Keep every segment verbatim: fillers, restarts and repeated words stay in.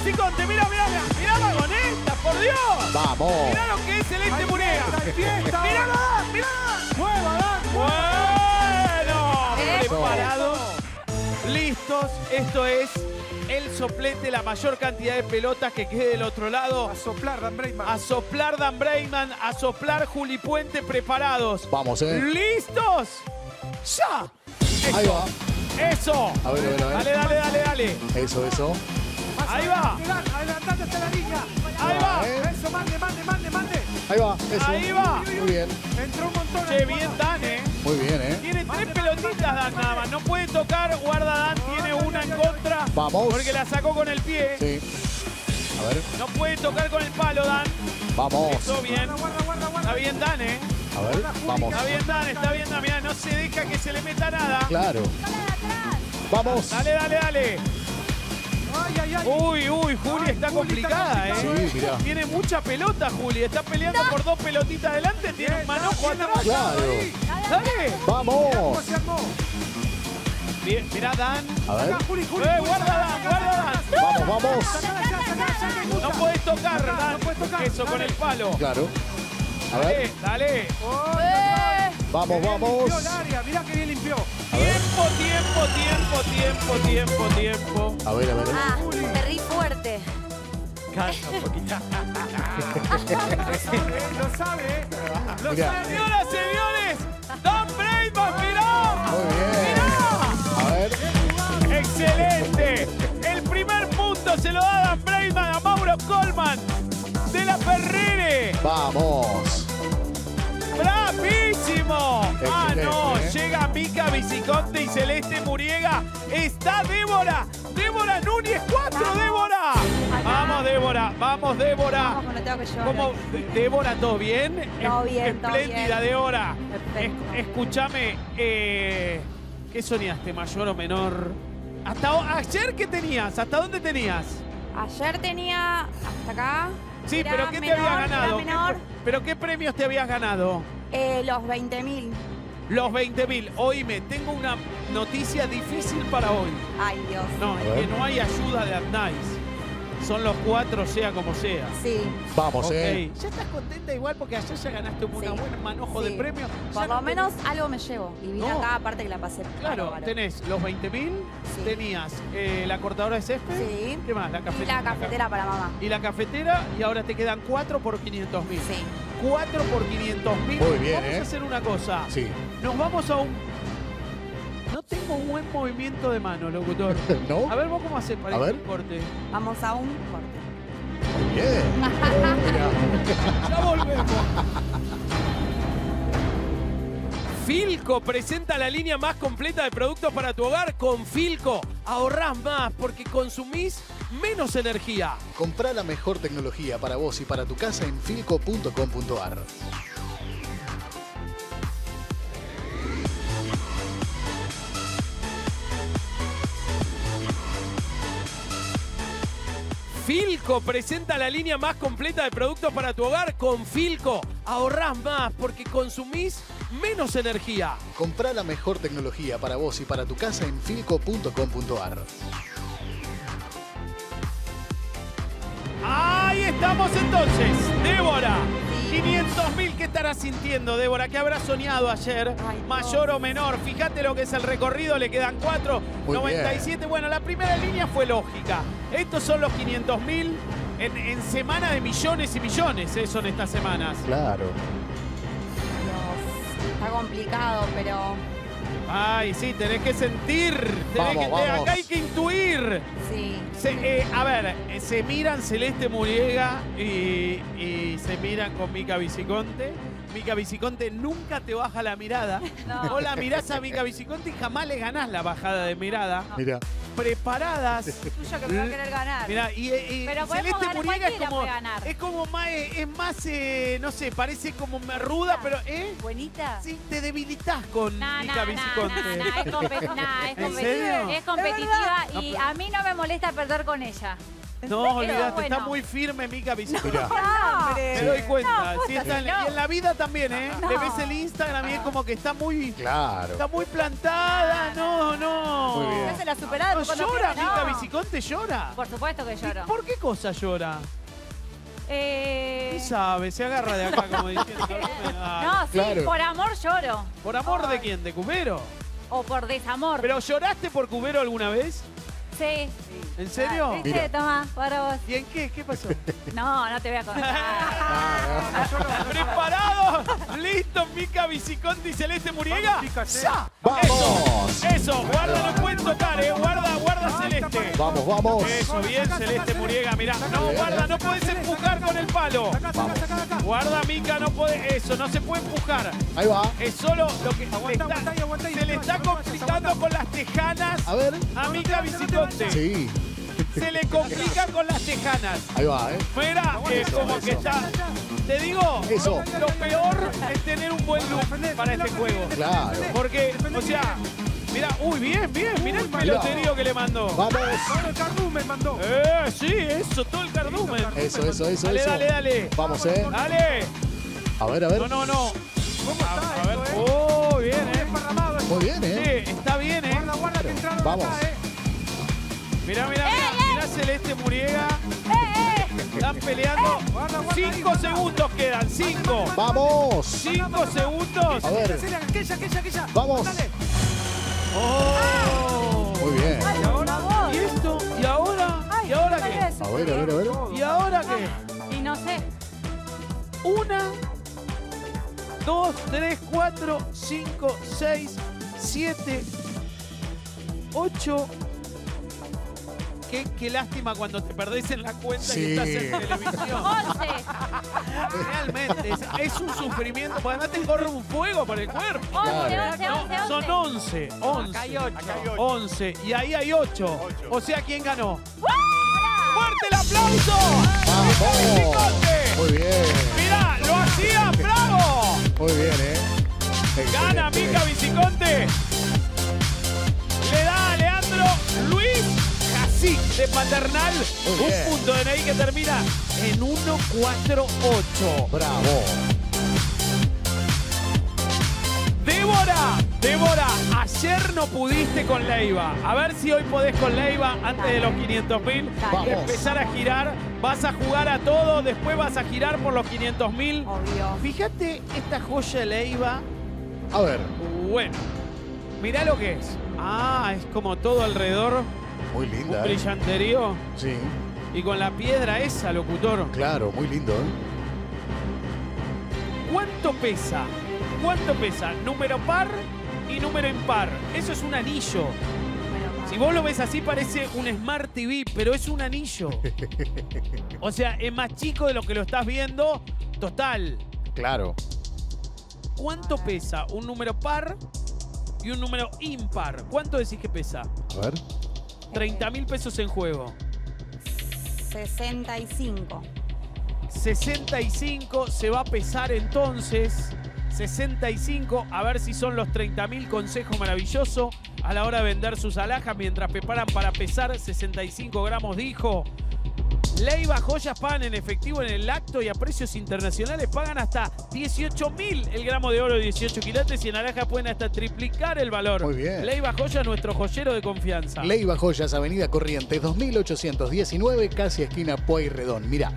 Viciconte, mira, mira, mira, mira Vagoneta, por Dios. Vamos. Mirá lo que es Celeste Muriega. Fiesta. Mirá, Dan, mirá. Nueva, Dan. Bueno, preparados, listos. Esto es el soplete, la mayor cantidad de pelotas que quede del otro lado. A soplar, Dan Breitman. A soplar Dan Breitman, a soplar Juli Puente, preparados. Vamos, eh. ¿Listos? ¡Ya! Ahí va. ¡Eso! A ver, a ver, a ver. Dale, dale, dale, dale. Eso, eso. Más Ahí va. adelante, Dan. Adelantate hasta la línea. Ahí va. Eh. Eso, mande, mande, mande, mande. Ahí va. Eso. Ahí va. Muy bien. Entró un montón. Che, bien Dan, ¿eh? Muy bien, eh. Tiene tres pelotitas Dan nada más. No puede tocar, guarda Dan, tiene una en contra. Vamos. Porque la sacó con el pie. Sí. A ver. No puede tocar con el palo, Dan. Vamos. Eso bien. Guarda, guarda, guarda, guarda. Está bien Dan, ¿eh? A ver. Vamos. Está bien Dan, está bien Dan. Mirá, no se deja que se le meta nada. Claro. Vamos. Dale, dale, dale. Ay, ay, ay. Uy, uy, Juli Ay, está Juli está complicada, ¿eh? complicado. Sí, mirá. Tiene mucha pelota, Juli. Está peleando por dos pelotitas adelante. Tiene un manojo Bien, atrás. Claro. Dale. ¿Cómo Vamos. se armó? Bien, mirá Dan. A ver. Acá, Juli, Juli. Eh, Juli, guarda sacala, Dan, sacala, guarda Dan. Vamos, vamos. sacala ya, sacala ya, que gusta. No puedes tocar, Dan. No puedes tocar. Eso con Dale. el palo. Claro. A Dale, ver. dale. Oh, Vamos, qué bien vamos. limpió el área. Mirá que bien limpió. A ver. Tiempo, tiempo, tiempo, tiempo, tiempo, tiempo. A ver, a ver. Ah, te rí fuerte. Calma un poquito. Eh, Lo sabe, ¿eh? Lo Mirá. sabe. Señoras, señores, Dan Breitman, mirá. Muy bien. Mirá. A ver. Excelente. El primer punto se lo da Dan Breitman a Mauro Colman de la Ferrere. Vamos. ¡Bravísimo! Ah, no, Excelente, ¿eh? llega Mica Viciconte y Celeste Muriega. Está Débora. Débora Núñez, cuatro, Débora. Vamos, Débora, vamos, Débora. Vamos, que me tengo que llevar. ¿Cómo? Débora, ¿todo bien? Todo Es- bien, todo Espléndida, bien. Débora. Perfecto. Es- escúchame, eh, ¿qué soñaste, mayor o menor? ¿Hasta o- ayer qué tenías? ¿Hasta dónde tenías? Ayer tenía hasta acá. Sí, Era pero ¿qué te menor, habías era ganado? ¿Qué menor. pre- ¿Pero qué premios te habías ganado? Eh, los veinte mil. Los veinte mil. Oíme, tengo una noticia difícil para hoy. Ay, Dios. No, A es ver. que no hay ayuda de Arnaiz. Son los cuatro, sea como sea. Sí. Vamos, Ok. eh. ¿Ya estás contenta igual porque ayer ya ganaste un Sí. buen manojo Sí. de premios? Por Ya lo no menos algo me llevo. Y vine No. acá, aparte que la pasé. Claro, bárbaro. tenés los veinte mil, Sí. tenías eh, la cortadora de césped. Sí. ¿Qué más? La Y cafetera. la cafetera para mamá. Y la cafetera, y ahora te quedan cuatro por quinientos mil. Sí. cuatro por quinientos mil. Muy bien, Vamos ¿eh? a hacer una cosa. Sí. Nos vamos a un... No tengo un buen movimiento de mano, locutor. ¿No? A ver, ¿vos cómo haces para A ir ver. un corte? Vamos a un corte. Muy bien. Mira. Ya volvemos. Filco presenta la línea más completa de productos para tu hogar. Con Filco ahorrás más porque consumís menos energía. Comprá la mejor tecnología para vos y para tu casa en filco punto com punto ar. Filco presenta la línea más completa de productos para tu hogar. Con Filco ahorrás más porque consumís menos energía. Comprá la mejor tecnología para vos y para tu casa en filco punto com punto ar. Ahí estamos entonces, Débora. quinientos mil, ¿qué estarás sintiendo, Débora? ¿Qué habrás soñado ayer? Ay, Mayor no. o menor. Fíjate lo que es el recorrido, le quedan cuatro. Muy noventa y siete. bien. Bueno, la primera línea fue lógica. Estos son los quinientos mil en, en semana de millones y millones, ¿eh? Son estas semanas. Claro. Dios. Está complicado, pero Ay, sí, tenés que sentir. Tenés Vamos, que- vamos. Acá hay que intuir. sí. Se- eh, a ver, eh, se miran Celeste Muriega y, y se miran con Mica Viciconte. Mica Viciconte nunca te baja la mirada. No. Vos la mirás a Mica Viciconte y jamás le ganás la bajada de mirada. Mira. Preparadas. Tuyo que me va a querer ganar. Mirá, y, y- Pero y podemos Celeste ganar, Muriega es cualquiera como, puede ganar. es como más, eh, es más, eh, no sé, parece como más ruda, pero, ¿eh? ¿Buenita? Sí, te debilitas con No, Mica no, no, Viciconte. no, no, es, compe- nah, es ¿En competitiva, serio? es competitiva y No, pero- a mí no me molesta perder con ella. No, serio? olvidate, Bueno. está muy firme Mica Bicicón. Mirá. No, Me doy cuenta. No, Sí, está en- no. Y en la vida también, ¿eh? No. Le ves el Instagram y es como que está muy, Claro. está muy plantada. No, no. Muy bien. Ya se la superada. No cuando llora, quiera, Mica no. Biciconte llora. Por supuesto que lloro. ¿Por qué cosa llora? Eh... ¿Qué sabe? Se agarra de acá como diciendo. "Ay". No, sí, Claro. por amor lloro. ¿Por amor de quién? ¿De Cubero? O por desamor. ¿Pero lloraste por Cubero alguna vez? Sí. ¿En serio? ¿Viste? Mira. Tomá, para vos. ¿Y en qué? ¿Qué pasó? No, no te voy a contar. ¿Preparados? ¿Listos, Mica Biciconte y Celeste Muriega? Vamos, chicas, eh. ¡Ya! ¡Vamos! Eso, eso, guarda, no pueden tocar, eh. Guarda, guarda, Celeste. Vamos, vamos. Eso, bien, Celeste Muriega, mirá. No, guarda, no puedes empujar con el palo. Acá, acá, acá, acá. Guarda, Mica, no puede. Eso, no se puede empujar. Ahí va. Es solo lo que le Aguantá, está- aguantá ahí, aguantá ahí, se le no te está vayas, no te complicando vayas, con las tejanas A ver. a Mica Biciconte. Sí. Se le complica con las tejanas. Ahí va, ¿eh? Mira, eh, como eso. que está. Te digo, Eso. lo peor es tener un buen look para este juego. Claro. Porque, o sea, mira, uy, bien, bien, mira el peloterío que le mandó. Vamos. Todo el cardumen mandó. Eh, sí, eso, todo el cardumen. Eso, eso, eso, Dale, eso. dale, dale. Vamos, ¿eh? Dale. A ver, a ver. No, no, no. ¿Cómo A, está a ver. esto, eh? Oh, bien, Muy eh. desparramado. Muy bien, ¿eh? Sí, está bien, eh. Guarda, guarda que entraron Vamos. acá, eh. Mirá, mirá, mirá, mirá Celeste Muriega. ¡Eh, eh! Están peleando. Guarda, guarda, Cinco ahí, segundos quedan, cinco. Vamos. Cinco segundos. A ver. Aquella, aquella, aquella, aquella. Vamos. Dale. Oh. Muy bien. Ay, ¿Y por ahora? favor. ¿Y esto? ¿Y ahora? Ay, ¿Y ahora otra qué? vez. A ver, a ver, a ver. ¿Y ahora qué? Y no sé. Una, dos, tres, cuatro, cinco, seis, siete, ocho. Qué, qué lástima cuando te perdés en la cuenta Sí. y estás en televisión. once. Realmente, es, es un sufrimiento. Porque además te corre un fuego por el cuerpo. once, Claro. once, No, once, son once. once. hay ocho. Acá hay ocho. once. Y ahí hay ocho. O sea, ¿quién ganó? ¡Fuerte el aplauso! Vamos. Biciconte! Muy bien. Mirá, lo hacía, ¡bravo! Muy bien, ¿eh? Gana Excelente. Mica Biciconte. Le da a Leandro Luis Jasic de Paternal Muy bien. un punto de N I que termina en uno cuatro ocho. Bravo. Débora, Débora, ayer no pudiste con Leiva. A ver si hoy podés con Leiva antes de los quinientos mil. Vamos. Empezar a girar. Vas a jugar a todo, después vas a girar por los quinientos mil. Obvio. Fíjate esta joya de Leiva. A ver. Bueno, mirá lo que es. Ah, es como todo alrededor, Muy un linda, ¿eh? brillanterío. Sí. Y con la piedra esa, locutor. Claro, muy lindo, ¿eh? ¿Cuánto pesa? ¿Cuánto pesa? Número par y número impar. Eso es un anillo. Bueno, Si vos lo ves así parece un Smart T V, pero es un anillo. O sea, es más chico de lo que lo estás viendo. Total. Claro. ¿Cuánto pesa un número par y un número impar? ¿Cuánto decís que pesa? A ver. treinta mil pesos en juego. sesenta y cinco. sesenta y cinco se va a pesar entonces. sesenta y cinco, a ver si son los treinta mil. Consejo maravilloso a la hora de vender sus alhajas mientras preparan para pesar. Sesenta y cinco gramos, dijo. Leiva Joyas pagan en efectivo en el acto y a precios internacionales pagan hasta dieciocho mil el gramo de oro de dieciocho quilates y en alhajas pueden hasta triplicar el valor. Muy bien. Leiva Joyas, nuestro joyero de confianza. Leiva Joyas, Avenida Corrientes, dos mil ochocientos diecinueve, casi esquina Pueyrredón. Mirá.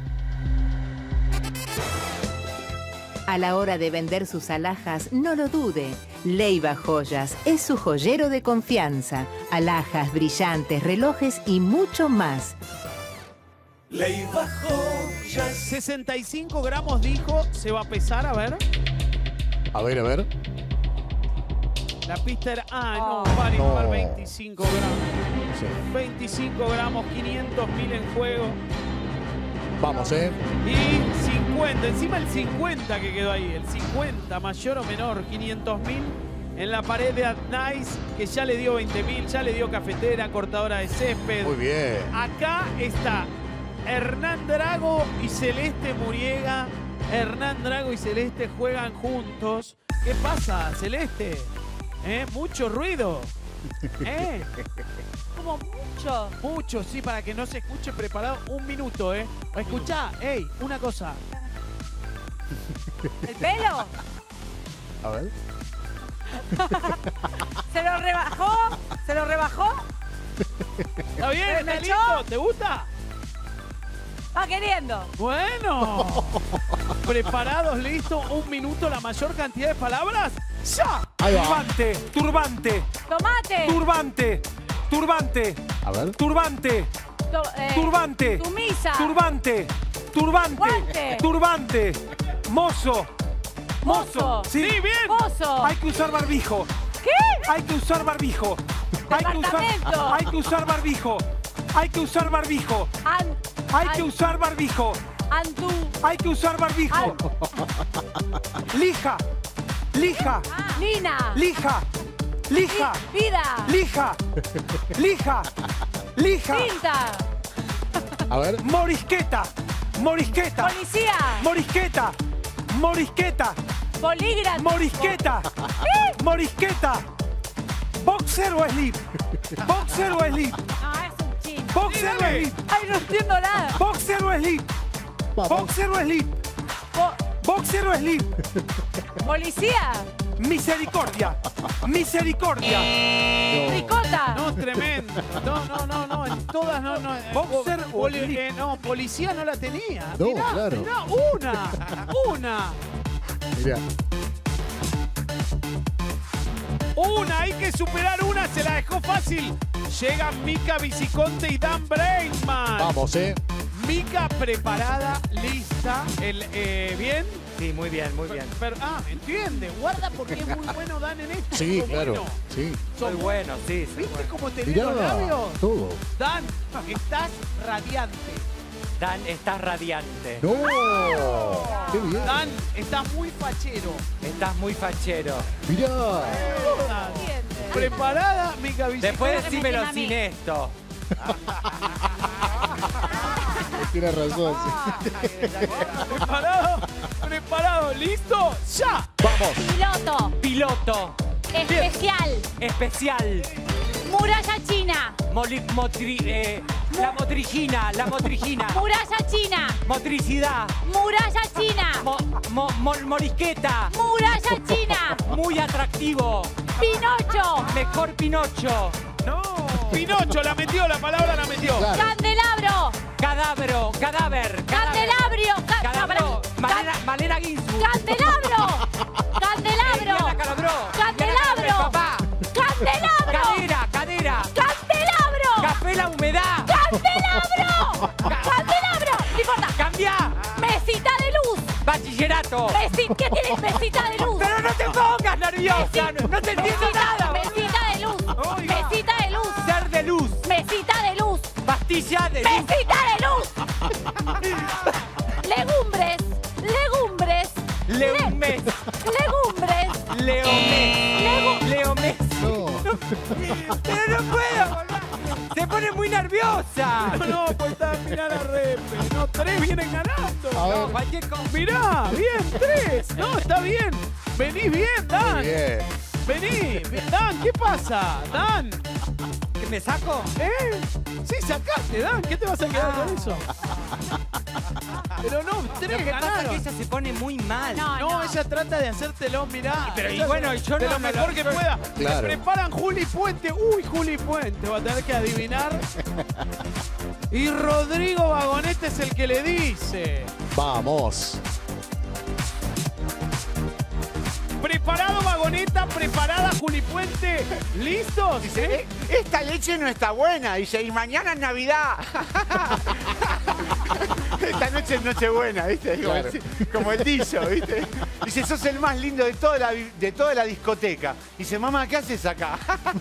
A la hora de vender sus alhajas, no lo dude. Leiva Joyas es su joyero de confianza. Alhajas, brillantes, relojes y mucho más. Leiva Joyas. sesenta y cinco gramos, dijo, se va a pesar, a ver. A ver, a ver. La pista era... Ah, no, Oh. par impar, No. veinticinco gramos. Sí. veinticinco gramos, quinientos mil en juego. Vamos, ¿eh? Y cincuenta, encima el cincuenta que quedó ahí. El cincuenta, mayor o menor, quinientos mil. En la pared de Adnice, que ya le dio veinte mil, ya le dio cafetera, cortadora de césped. Muy bien. Acá está Hernán Drago y Celeste Muriega. Hernán Drago y Celeste juegan juntos. ¿Qué pasa, Celeste? ¿Eh? Mucho ruido. ¿Eh? como mucho. Mucho, sí, para que no se escuche. Preparado un minuto, ¿eh? Escuchá, ey, una cosa. ¿El pelo? A ver. ¿Se lo rebajó? ¿Se lo rebajó? ¿Está bien? ¿Me ¿Está echó? listo? ¿Te gusta? Va queriendo. Bueno. ¿Preparados? ¿Listo? Un minuto, la mayor cantidad de palabras. ¡Ya! Ahí va. Turbante, turbante, Tomate. turbante, turbante, A ver. turbante, To- eh, turbante, Tumisa. turbante, turbante, Guante. turbante, mozo, Mozo. Sí, Sí, bien. Pozo. hay que usar barbijo, ¿Qué? hay que usar barbijo, hay que usar, Departamento. hay que usar barbijo, hay que usar barbijo, An, hay an- que usar barbijo, Antú. hay que usar barbijo, lija, lija, Lina. lija, lija, Vi- Vida. lija, lija, lija, Tinta. A ver. morisqueta, morisqueta, Policía. morisqueta, morisqueta, Polígrafo. morisqueta, morisqueta, boxer o slip, boxer o slip, No, es un chin. boxer o Dígame. slip, Ay, no entiendo nada. boxer o slip, Vamos. boxer o slip, Po- boxer o slip, Policía. misericordia, misericordia, Ricota. No, tremendo. No, no, no, no. En todas no, no. Boxer o Poli- slip. eh, no, policía no la tenía. No, Mirá, claro. mirá, una. Una. Mirá. Una, hay que superar una, se la dejó fácil. Llegan Mica Viciconte y Dan Brainman. Vamos, ¿eh? Mica preparada, lista. El, eh, ¿Bien? Sí, muy bien, muy bien. Pero, ah, entiende. Guarda porque es muy bueno Dan en esto. Sí, Sos claro. bueno. Sí. Sos Muy bueno, sí, sí. ¿Viste cómo te leen Mirá. los labios? Todo. Dan, estás radiante. Dan, estás radiante. ¡No! ¡Qué bien! Dan, estás muy fachero. Estás muy fachero. Mirá. Dan, Entiende. preparada, Mica Viciconte. Después que me decímelo entienda a mí. sin esto. Tienes razón. Sí. ¿Preparado? ¿Preparado? ¿Listo? ¡Ya! Vamos. Piloto. Piloto. Especial. Especial. Muralla china. Moli- motri- eh, la motricina, la motricina. Muralla china. Motricidad. Muralla china. Mo- mo- mo- morisqueta. Muralla china. Muy atractivo. Pinocho. Mejor Pinocho. ¡No! Pinocho, la metió, la palabra la metió. Claro. Candelabro. Cadávero. Cadáver. Candelabrio. Ca- Cadávero. Can- Malena, Malena Ginsburg. Candelabro. Candelabro. Diana Calabró. Candelabro. Diana Calabró, papá. Candelabro. Cadera, cadera. Candelabro. Café la humedad. Candelabro. Candelabro. No importa. Cambia. Mesita de luz. Bachillerato. Mesi- ¿Qué tienes mesita de luz? Pero no te pongas nerviosa. No, no te entiendo Mesita, nada. mesita de luz. Oiga. Mesita de luz. Ser de luz. Mesita de luz. Pastilla de luz. Mesita de luz. Legumbres. Legumbres. Leomés. Legumbres. Leomés. Legu- Leomés. No. Pero no puedo. Se pone muy nerviosa. No, no, pues está mirá la repe. No, tres vienen ganando. A ver. No, cualquier cosa. Mirá, bien, tres. No, está bien. Venís bien, Dan. Bien. Vení. Dan, ¿qué pasa? Dan. ¿Que me saco? ¿Eh? Sí, sacaste, Dan. ¿Qué te vas a quedar con eso? Pero no, Lo tres que pasa es que ganaron. ella se pone muy mal. No, No, no. ella trata de hacértelo, mirá. Pero, y Ella bueno, de- y yo de no lo me mejor lo- que pueda. Claro. Le preparan Juli Puente. Uy, Juli Puente. Va a tener que adivinar. Y Rodrigo Vagonete es el que le dice. Vamos. ¿Preparado, Vagoneta? ¿Preparada, Juli Puente? ¿Listos? Dice, "Eh, esta leche no está buena. Dice, y mañana es Navidad. Esta noche es Nochebuena, ¿viste? Como, Claro. el, como el dicho, ¿viste? Dice, sos el más lindo de toda la, vi- de toda la discoteca. Dice, mamá, ¿qué haces acá?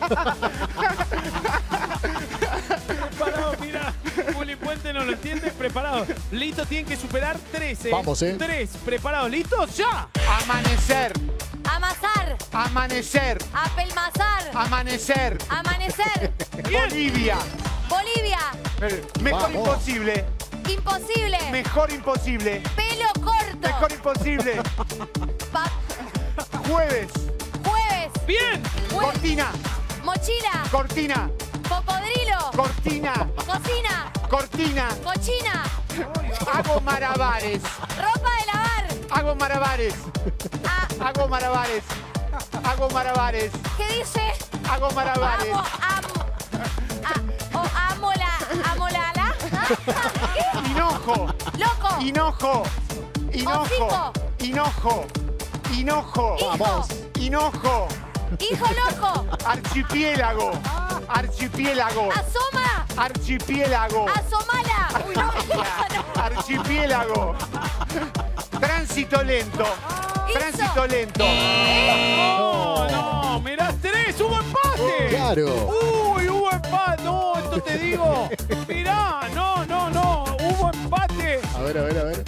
Preparado, mira. Juli Puente no lo entiende. Preparado. Listo, tienen que superar tres, ¿eh? Vamos, ¿eh? Tres. ¿Preparados? ¿Listos? ¡Ya! Amanecer, Amasar. amanecer, Apelmazar. amanecer. Amanecer. Bolivia. Bolivia. Eh, Mejor Vamos. imposible. Imposible. Mejor imposible. Pelo corto. Mejor imposible. Pa- Jueves. jueves. ¡Bien! Jue- Cortina. Mochila. Cortina. Cocodrilo. Cortina. Cocina. Cortina. Cochina. Hago malabares. Ropa de lavar. Hago malabares. Ah, Hago malabares. Hago malabares. ¿qué dice? Hago malabares. Amo, amo. Ah, o amo la. Amo la. la. ¿Qué? Hinojo. Loco. Hinojo. Hinojo. Hocico. Hinojo. Hinojo. Hijo. Hinojo. Hijo loco. Archipiélago. Archipiélago. Asoma. Archipiélago. Asomala. Uy, no, no. Archipiélago. Tránsito lento. Hizo. Tránsito lento. No, no, mirá, tres, hubo empate. Claro. Uy, hubo empate. No, esto te digo. Mirá, no, no, no, hubo empate. A ver, a ver, a ver.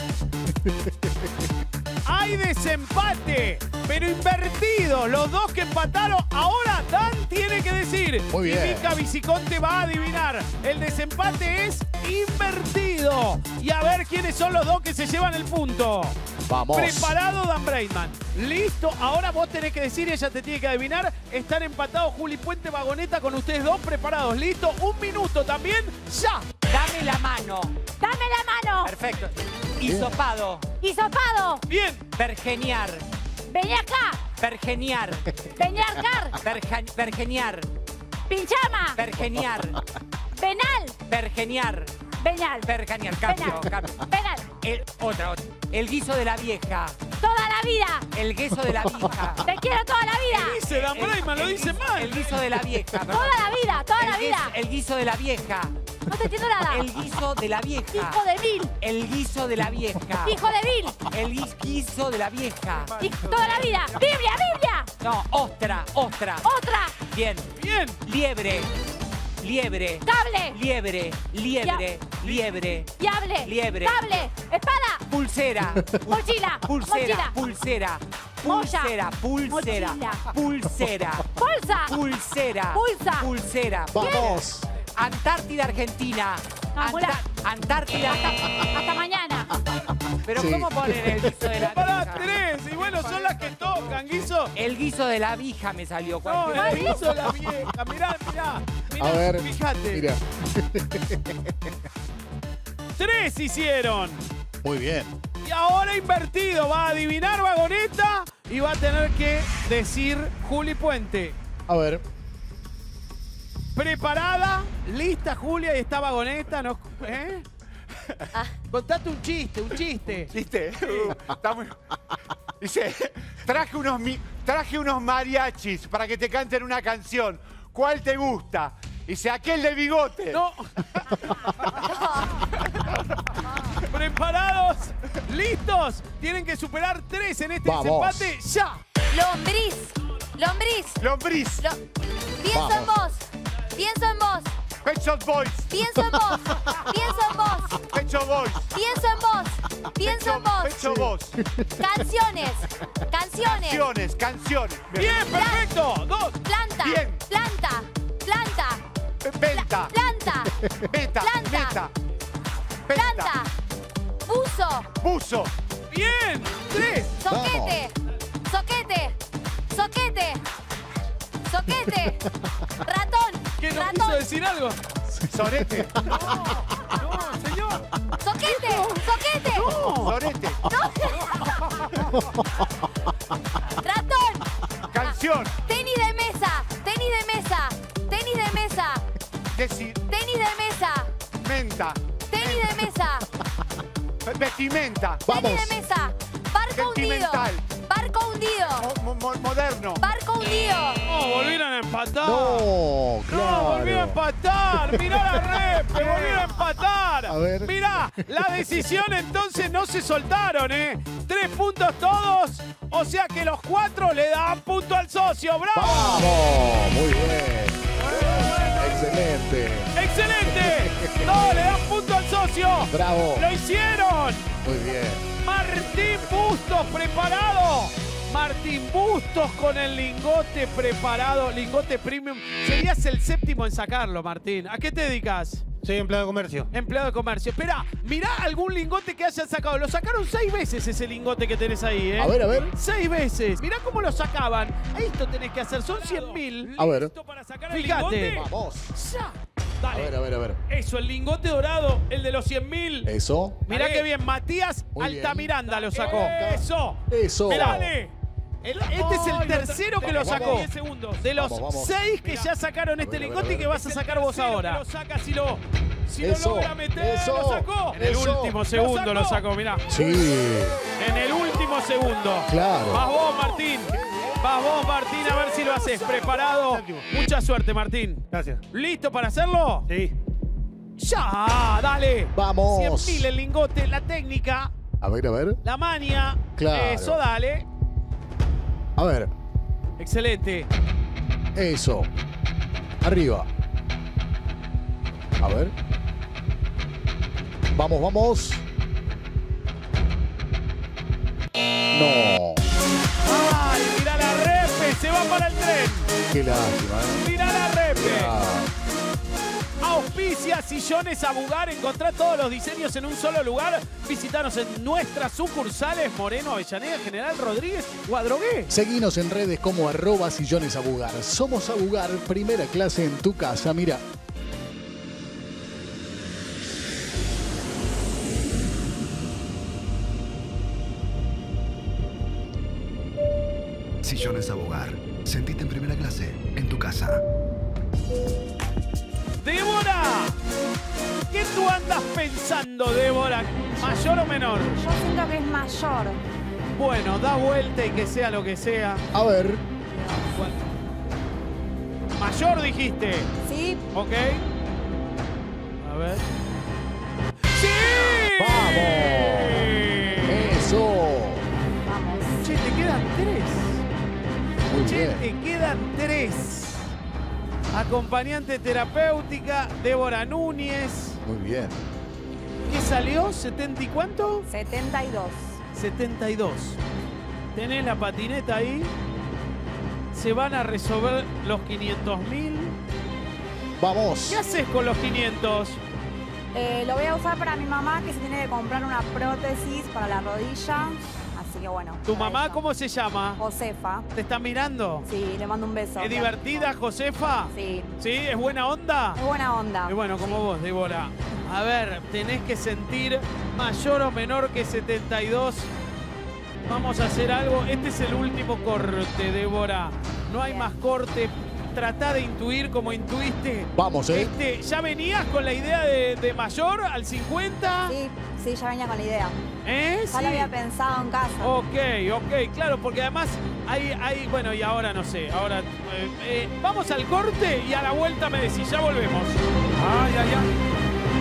Hay desempate, pero invertido. Los dos que empataron. Ahora Dan tiene que decir. Muy bien. Y Mica Viciconte va a adivinar. El desempate es invertido. Y a ver quiénes son los dos que se llevan el punto. Vamos. Preparado Dan Braidman. Listo. Ahora vos tenés que decir y ella te tiene que adivinar. Están empatados Juli Puente, Vagoneta con ustedes dos preparados. Listo. Un minuto también. Ya. Dame la mano. Dame la mano. Perfecto. Hisopado. Hisopado. Bien. Pergeniar. Vení acá. Pergeniar. Peñarcar. Perja- Pergeniar. Pinchama. Pergeniar. Penal. Pergeniar. Penal. Pergeniar. Cambio, Penal. cambio. Penal. El, otra, otra. El guiso de la vieja. Toda la vida. El guiso de la vieja. Te quiero toda la vida. Dice Dan El- Braidman, lo el dice guiso- mal. El guiso de la vieja. perdón. Toda la vida. Toda la El guiso- vida. El guiso de la vieja. No te entiendo nada. El guiso de la vieja. Hijo de mil. El guiso de la vieja. Hijo de mil. El guis- guiso de la vieja. Hijo- Toda la vida. Biblia, Biblia. No, ostra, ostra. Otra. Bien. Bien. Liebre. Liebre. Cable. Liebre. Liebre. Liebre. Diable. Liebre. Cable. Espada. Pulsera. Mochila. Pulsera. Mochila. Pulsera. Molla. Pulsera. Pulsera. Mochila. Pulsera. Bolsa. Pulsera. Pulsa. Pulsera. Vamos. Antártida, Argentina. No, Anta- mula. Antártida. Hasta mañana. Pero Sí. ¿cómo ponen el guiso de la Pará, vieja? tres. Y bueno, son las que tocan, Guiso. El guiso de la vija me salió. No, cualquiera. el guiso de la vieja. Mirá, mirá. Mirá, A ver. fíjate. Mira. Tres hicieron. Muy bien. Y ahora invertido. Va a adivinar Vagoneta y va a tener que decir Juli Puente. A ver. ¿Preparada? ¿Lista, Julia? Y está Vagoneta. ¿No? ¿Eh? Contate un chiste, un chiste. ¿Viste? Uh, está muy... Dice, traje unos, mi- traje unos mariachis para que te canten una canción. ¿Cuál te gusta? Dice, aquel de bigote. No. ¿Preparados? ¿Listos? Tienen que superar tres en este Vamos. desempate. ¡Ya! Lombriz. Lombriz. Lombriz. Lo- Pienso en Vamos. vos. Pienso en vos. Pet Shop Boys. Pienso en vos. Pienso en vos. Pet Shop Boys. Pienso en vos. Pienso en vos. Pet Shop Boys. Canciones. Canciones. Canciones, canciones. ¡Bien, perfecto! ¡Dos! Planta. Bien. Planta. Planta. Venta. Planta. Meta. Planta. Meta. Planta. Buzo. Buzo. ¡Bien! ¡Tres! Soquete. Soquete. Soquete. Soquete. Ratón. ¿Qué no Ratón. quiso decir algo? Sorete. No, señor. Soquete. Soquete. Sorete. Ratón. Canción. Tenis de mesa. Tenis de mesa. Tenis de mesa. Deci- Tenis de mesa. menta. Tenis de mesa. Vestimenta. Vamos. Tenis de mesa. Barco hundido. Sentimental. Barco hundido. Mo- mo- moderno. Barco hundido. No, volvieron a empatar. No, claro. No, volvió a empatar. Mirá la red, volvieron a empatar. A ver. Mirá, la decisión entonces no se soltaron, ¿eh? Tres puntos todos. O sea que los cuatro le dan punto al socio. ¡Bravo! Vamos. Muy bien. Excelente. ¡Excelente! Todos le dan punto al socio. Bravo. ¡Lo hicieron! Muy bien. Martín Bustos preparado. Martín Bustos con el lingote preparado. Lingote premium. Serías el séptimo en sacarlo, Martín. ¿A qué te dedicas? Soy empleado de comercio. Empleado de comercio. Esperá, mirá algún lingote que hayan sacado. Lo sacaron seis veces ese lingote que tenés ahí, ¿eh? A ver, a ver. Seis veces. Mirá cómo lo sacaban. Esto tenés que hacer. Son cien mil. A ver. ¿Listo para sacar el lingote? Vamos. Ya. A Dale. ver, a ver, a ver. Eso, el lingote dorado, el de los cien mil. Eso. Mirá qué bien. Matías Muy bien. Altamiranda lo sacó. Eso. Eso. Mirá, dale. El- este es el tercero que lo sacó. Vamos. De los Vamos, vamos. seis que ya sacaron este A ver, a ver, lingote a ver. que vas a sacar vos ahora. Lo saca si lo, si lo Eso, logra meter. eso, Lo sacó. En el eso. último segundo lo sacó, mirá. Sí. En el último segundo. Claro. Vas vos, Martín. Vas vos, Martín, a ver si lo haces. Preparado. Mucha suerte, Martín. Gracias. ¿Listo para hacerlo? Sí. Ya, dale. Vamos. cien mil el lingote, la técnica, A ver, a ver. la maña. Claro. Eso, dale. A ver. Excelente. Eso. Arriba. A ver. Vamos, vamos. No. ¡Ay, mirá la repe! Se va para el tren. Qué lástima, ¿eh? Mirá la repe. Ah, Auspicia Sillones Abugar. Encontrá todos los diseños en un solo lugar. Visítanos en nuestras sucursales Moreno, Avellaneda, General Rodríguez o Adrogué. Seguinos en redes como arroba sillones Abugar. Somos Abugar, primera clase en tu casa. Mira. Sillones Abugar. Sentite en primera clase en tu casa. ¡Débora! ¿Qué tú andas pensando, Débora? ¿Mayor o menor? Yo siento que es mayor. Bueno, da vuelta y que sea lo que sea. A ver. Mayor dijiste. ¿Sí? ¿Ok? A ver. ¡Sí! ¡Vamos! Eso. Vamos. Che, te quedan tres. Muy Che, bien. te quedan tres. Acompañante terapéutica, Débora Núñez. Muy bien. ¿Qué salió? ¿setenta y cuánto? setenta y dos. setenta y dos. Tenés la patineta ahí. Se van a resolver los quinientos mil. Vamos. ¿Qué haces con los quinientos? Eh, lo voy a usar para mi mamá que se tiene que comprar una prótesis para la rodilla. Así que bueno. ¿Tu para mamá eso. cómo se llama? Josefa. ¿Te está mirando? Sí, le mando un beso. ¿Es divertida, Josefa? Sí. ¿Sí? ¿Es buena onda? Es buena onda. Y bueno, como vos, Débora. A ver, tenés que sentir mayor o menor que setenta y dos. Vamos a hacer algo. Este es el último corte, Débora. No hay Bien. más corte. Tratá de intuir como intuiste. Vamos, ¿eh? Este, ¿ya venías con la idea de, de mayor al cincuenta? Sí, sí, ya venía con la idea. ¿Eh? Ya Sí. lo había pensado en casa. Ok, ok, claro, porque además hay, hay, bueno, y ahora no sé, ahora eh, eh, vamos al corte y a la vuelta me decís, ya volvemos. Ay, ay, ay.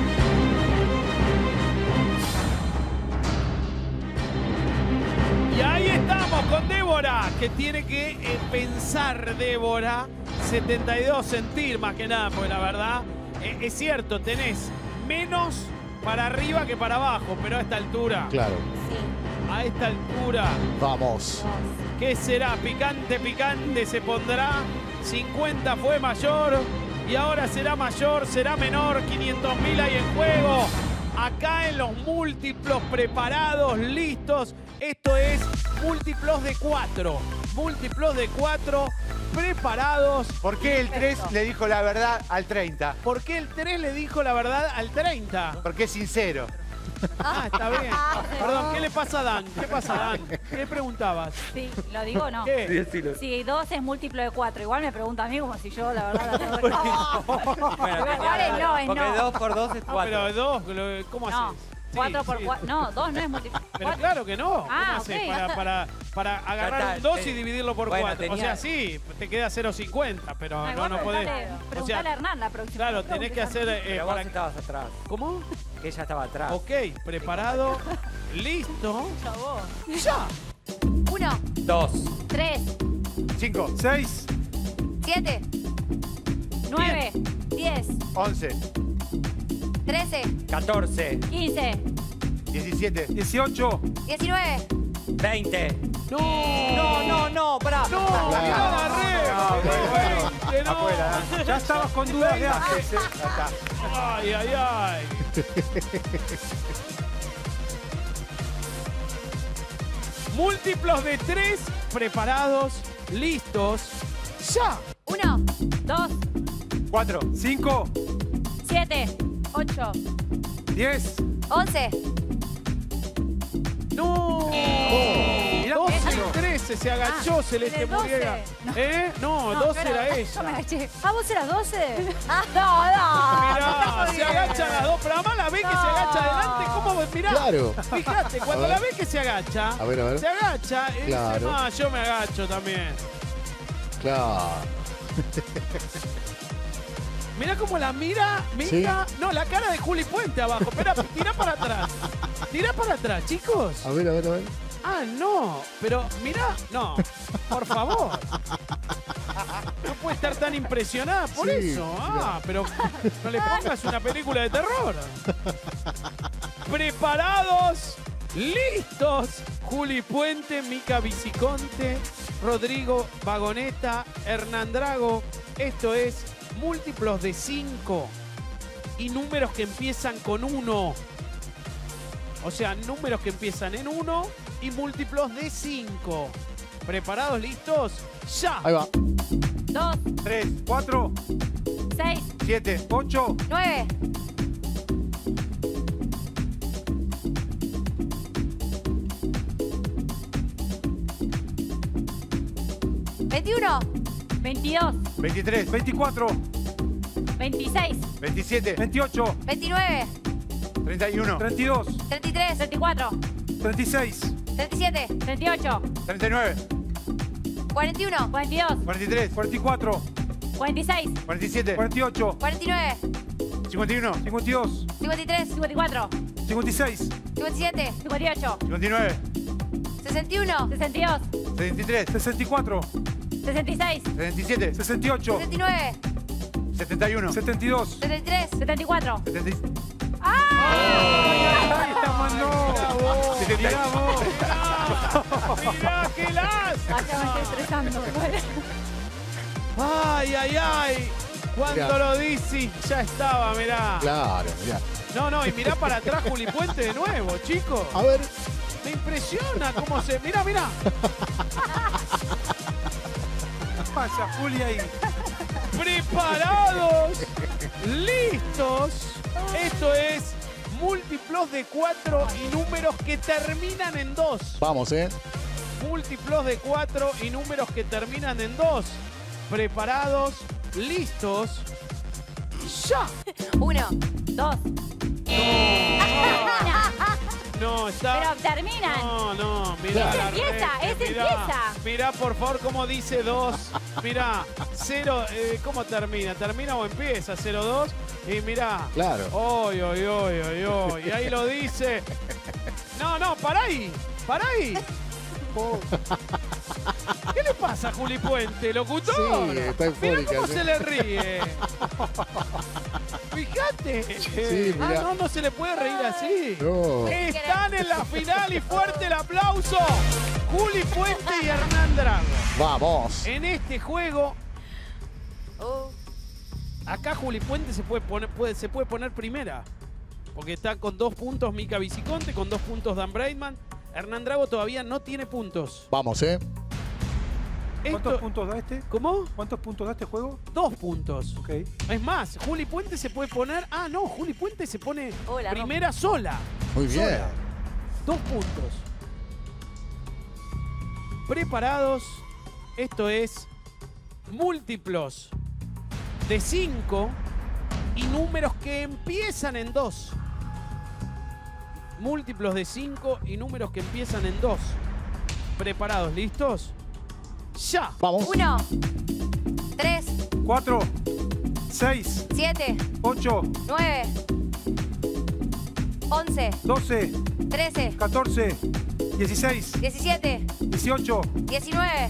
Y ahí estamos con Débora, que tiene que eh, pensar, Débora, setenta y dos, sentir más que nada, porque la verdad, eh, es cierto, tenés menos para arriba que para abajo, pero a esta altura, Claro. Sí. a esta altura, Vamos. Dos. ¿qué será? Picante, picante se pondrá, cincuenta fue mayor y ahora será mayor, será menor, quinientos mil hay en juego. Acá en los múltiplos preparados, listos. Esto es múltiplos de cuatro. Múltiplos de cuatro preparados. ¿Por qué el tres Perfecto. le dijo la verdad al treinta? ¿Por qué el tres le dijo la verdad al treinta? Porque es sincero. Ah, está bien. Perdón, ¿qué le pasa a Dan? ¿Qué pasa, Dan? ¿Qué preguntabas? Sí, ¿lo digo o no? ¿Qué? Si dos es múltiplo de cuatro, igual me pregunta a mí como si yo la verdad la tengo que Bueno, Igual es no, es porque no. dos por dos es No, cuatro. pero dos, lo- ¿cómo No, haces? Sí, cuatro por sí. cuatro. No, dos no es múltiplo. Pero cuatro- claro que no. Ah, ¿Cómo haces ok. para, para, para agarrar está, un dos y eh, dividirlo por bueno, cuatro? O tenía- sea, sí, te queda cero coma cincuenta, pero Ah, no, igual no podés. preguntale- O preguntale sea, a Hernán la próxima. claro, tenés que hacer... eh, Pero vos para- estabas atrás. ¿Cómo? Que ella estaba atrás. Ok, preparado, listo. Vos. ¡Ya! Uno, Dos. tres, cinco, Seis. siete, Nueve, diez, once, trece, Catorce. quince, diecisiete, Dieciocho. diecinueve. Veinte. ¡No! No, no, no, pará. ¡No! ¡Mirá la red! que no. Afuera, ¿eh? Ya estabas con dudas de antes. Ya está. Ay, ay, ay. Múltiplos de tres, preparados, listos, ya. Uno, dos, Cuatro. Cinco, siete, ocho, diez. once. No. Mirá, doce eso. y trece, se agachó Ah, Celeste de doce. Muriega. No. ¿Eh? No, No, doce claro, era Yo me ella. agaché. Ah, ¿vos eras doce? Ah, no, no. Mirá, no se agachan las dos, pero además la ve que se No. agacha adelante. ¿Cómo ves? Mirá. Claro. Fíjate, cuando A ver. la ve que se agacha, A ver, a ver. se agacha y dice, Claro. ah, yo me agacho también. Claro. Mirá cómo la mira, mira. No, la cara de Juli Puente abajo. Espera, tira para atrás. Tira para atrás, chicos. A ver, a ver, a ver. Ah, no. Pero mirá, no. Por favor. No puede estar tan impresionada por Sí, eso. Ah, pero no le pongas una película de terror. Preparados, listos. Juli Puente, Mica Viciconte, Rodrigo Vagoneta, Hernán Drago. Esto es múltiplos de cinco y números que empiezan con uno. O sea, números que empiezan en uno y múltiplos de cinco. ¿Preparados, listos? ¡Ya! Ahí va. Dos, Tres. Cuatro, seis, Siete. ocho, nueve. veintiuno. veintidós, Veintitrés. veinticuatro, veintiséis, Veintisiete. veintiocho, veintinueve. Treinta y uno. treinta y dos, treinta y tres. treinta y cuatro, treinta y seis, treinta y siete. treinta y ocho, Treinta y nueve. cuarenta y uno. cuarenta y dos, Cuarenta y tres. cuarenta y cuatro, cuarenta y seis, Cuarenta y siete. cuarenta y ocho, cuarenta y nueve. Cincuenta y uno. cincuenta y dos, cincuenta y tres. cincuenta y cuatro, cincuenta y seis, cincuenta y siete. cincuenta y ocho, Cincuenta y nueve. sesenta y uno. sesenta y dos, Setenta y tres. sesenta y cuatro, sesenta y seis, Setenta y siete. sesenta y ocho, setenta y nueve. Setenta y uno. setenta y dos. setenta y tres. setenta y cuatro. Setenta y ¡Ay, esta mandó! setenta y- Mirá vos. ¡Mirá qué las! Acá me estoy estresando. ¡Ay, ay, ay! Cuando Mirá. lo dices, ya estaba, mirá. Claro, mirá. No, no, y mirá para atrás Juli Puente de nuevo, chicos. A ver. Me impresiona cómo se... Mirá, mirá. ¿Qué pasa, Juli, ahí? Preparados, listos. Esto es múltiplos de cuatro y números que terminan en dos. Vamos, ¿eh? Múltiplos de cuatro y números que terminan en dos. Preparados, listos, ya. uno. Dos. No, está... Pero terminan. No, no, mirá. Ese la empieza, re- ese mirá, empieza. Mirá, por favor, cómo dice dos. Mirá, cero, eh, ¿cómo termina? ¿Termina o empieza? cero dos. Y mirá. Claro. Oy, oy, oy, oy, oy. Y ahí lo dice. No, no, pará ahí. Pará ahí. Oh. ¿Qué le pasa a Juli Puente, locutor? Sí, está Mirá eufórica, cómo sí. se le ríe. Fíjate. Sí, ah, mirá. no, no se le puede reír así. No. Están en la final y fuerte el aplauso. Juli Puente y Hernán Drago. Vamos. En este juego, Uh, acá Juli Puente se puede poner, puede, se puede poner primera. Porque está con dos puntos Mica Viciconte, con dos puntos Dan Braidman. Hernán Drago todavía no tiene puntos. Vamos, ¿eh? ¿Cuántos Esto- puntos da este? ¿Cómo? ¿Cuántos puntos da este juego? Dos puntos. Ok. Es más, Juli Puente se puede poner... Ah, no, Juli Puente se pone Hola, primera sola. Muy bien. Sola. Dos puntos. Preparados. Esto es múltiplos de cinco y números que empiezan en dos. Múltiplos de cinco y números que empiezan en dos. ¿Preparados? ¿Listos? ¡Ya! Vamos. uno. tres. cuatro, seis, siete. ocho, nueve. once. doce, trece. catorce, dieciséis, diecisiete. dieciocho, diecinueve.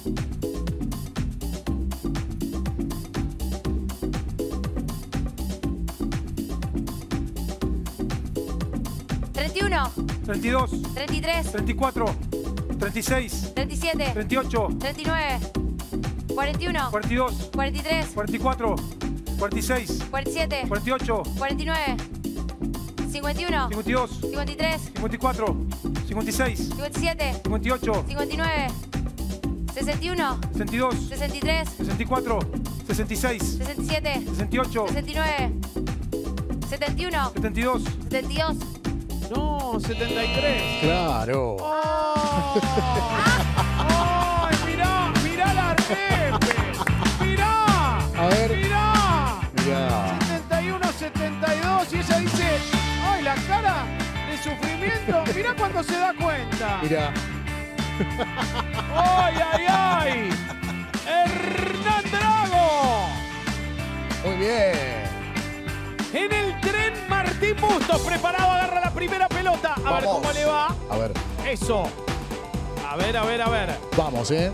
treinta y uno. treinta y dos, treinta y tres. treinta y cuatro, treinta y seis, treinta y siete. treinta y ocho, treinta y nueve. cuarenta y uno. cuarenta y dos. cuarenta y tres. cuarenta y cuatro. cuarenta y seis. cuarenta y siete. cuarenta y ocho. cuarenta y nueve. cincuenta y uno. cincuenta y dos. cincuenta y tres. cincuenta y cuatro. cincuenta y seis. cincuenta y siete. cincuenta y ocho. cincuenta y nueve. sesenta y uno. sesenta y dos. sesenta y tres. sesenta y cuatro. sesenta y seis. sesenta y siete. sesenta y ocho. sesenta y nueve. setenta y uno. setenta y dos. setenta y dos. No, setenta y tres. Claro. ¡Oh! ¡Ay, mirá! ¡Mirá la repe! ¡Mirá! A ver. ¡Mirá! Mirá. setenta y uno, setenta y dos. Y ella dice, ¡ay, la cara de sufrimiento! Mirá cuando se da cuenta. Mirá. ¡Ay, ay, ay! ¡Hernán Drago! Muy bien. En el tren, Martín Bustos, preparado, agarra la primera pelota. A ver Vamos. cómo le va. A ver. Eso. A ver, a ver, a ver. Vamos, ¿eh?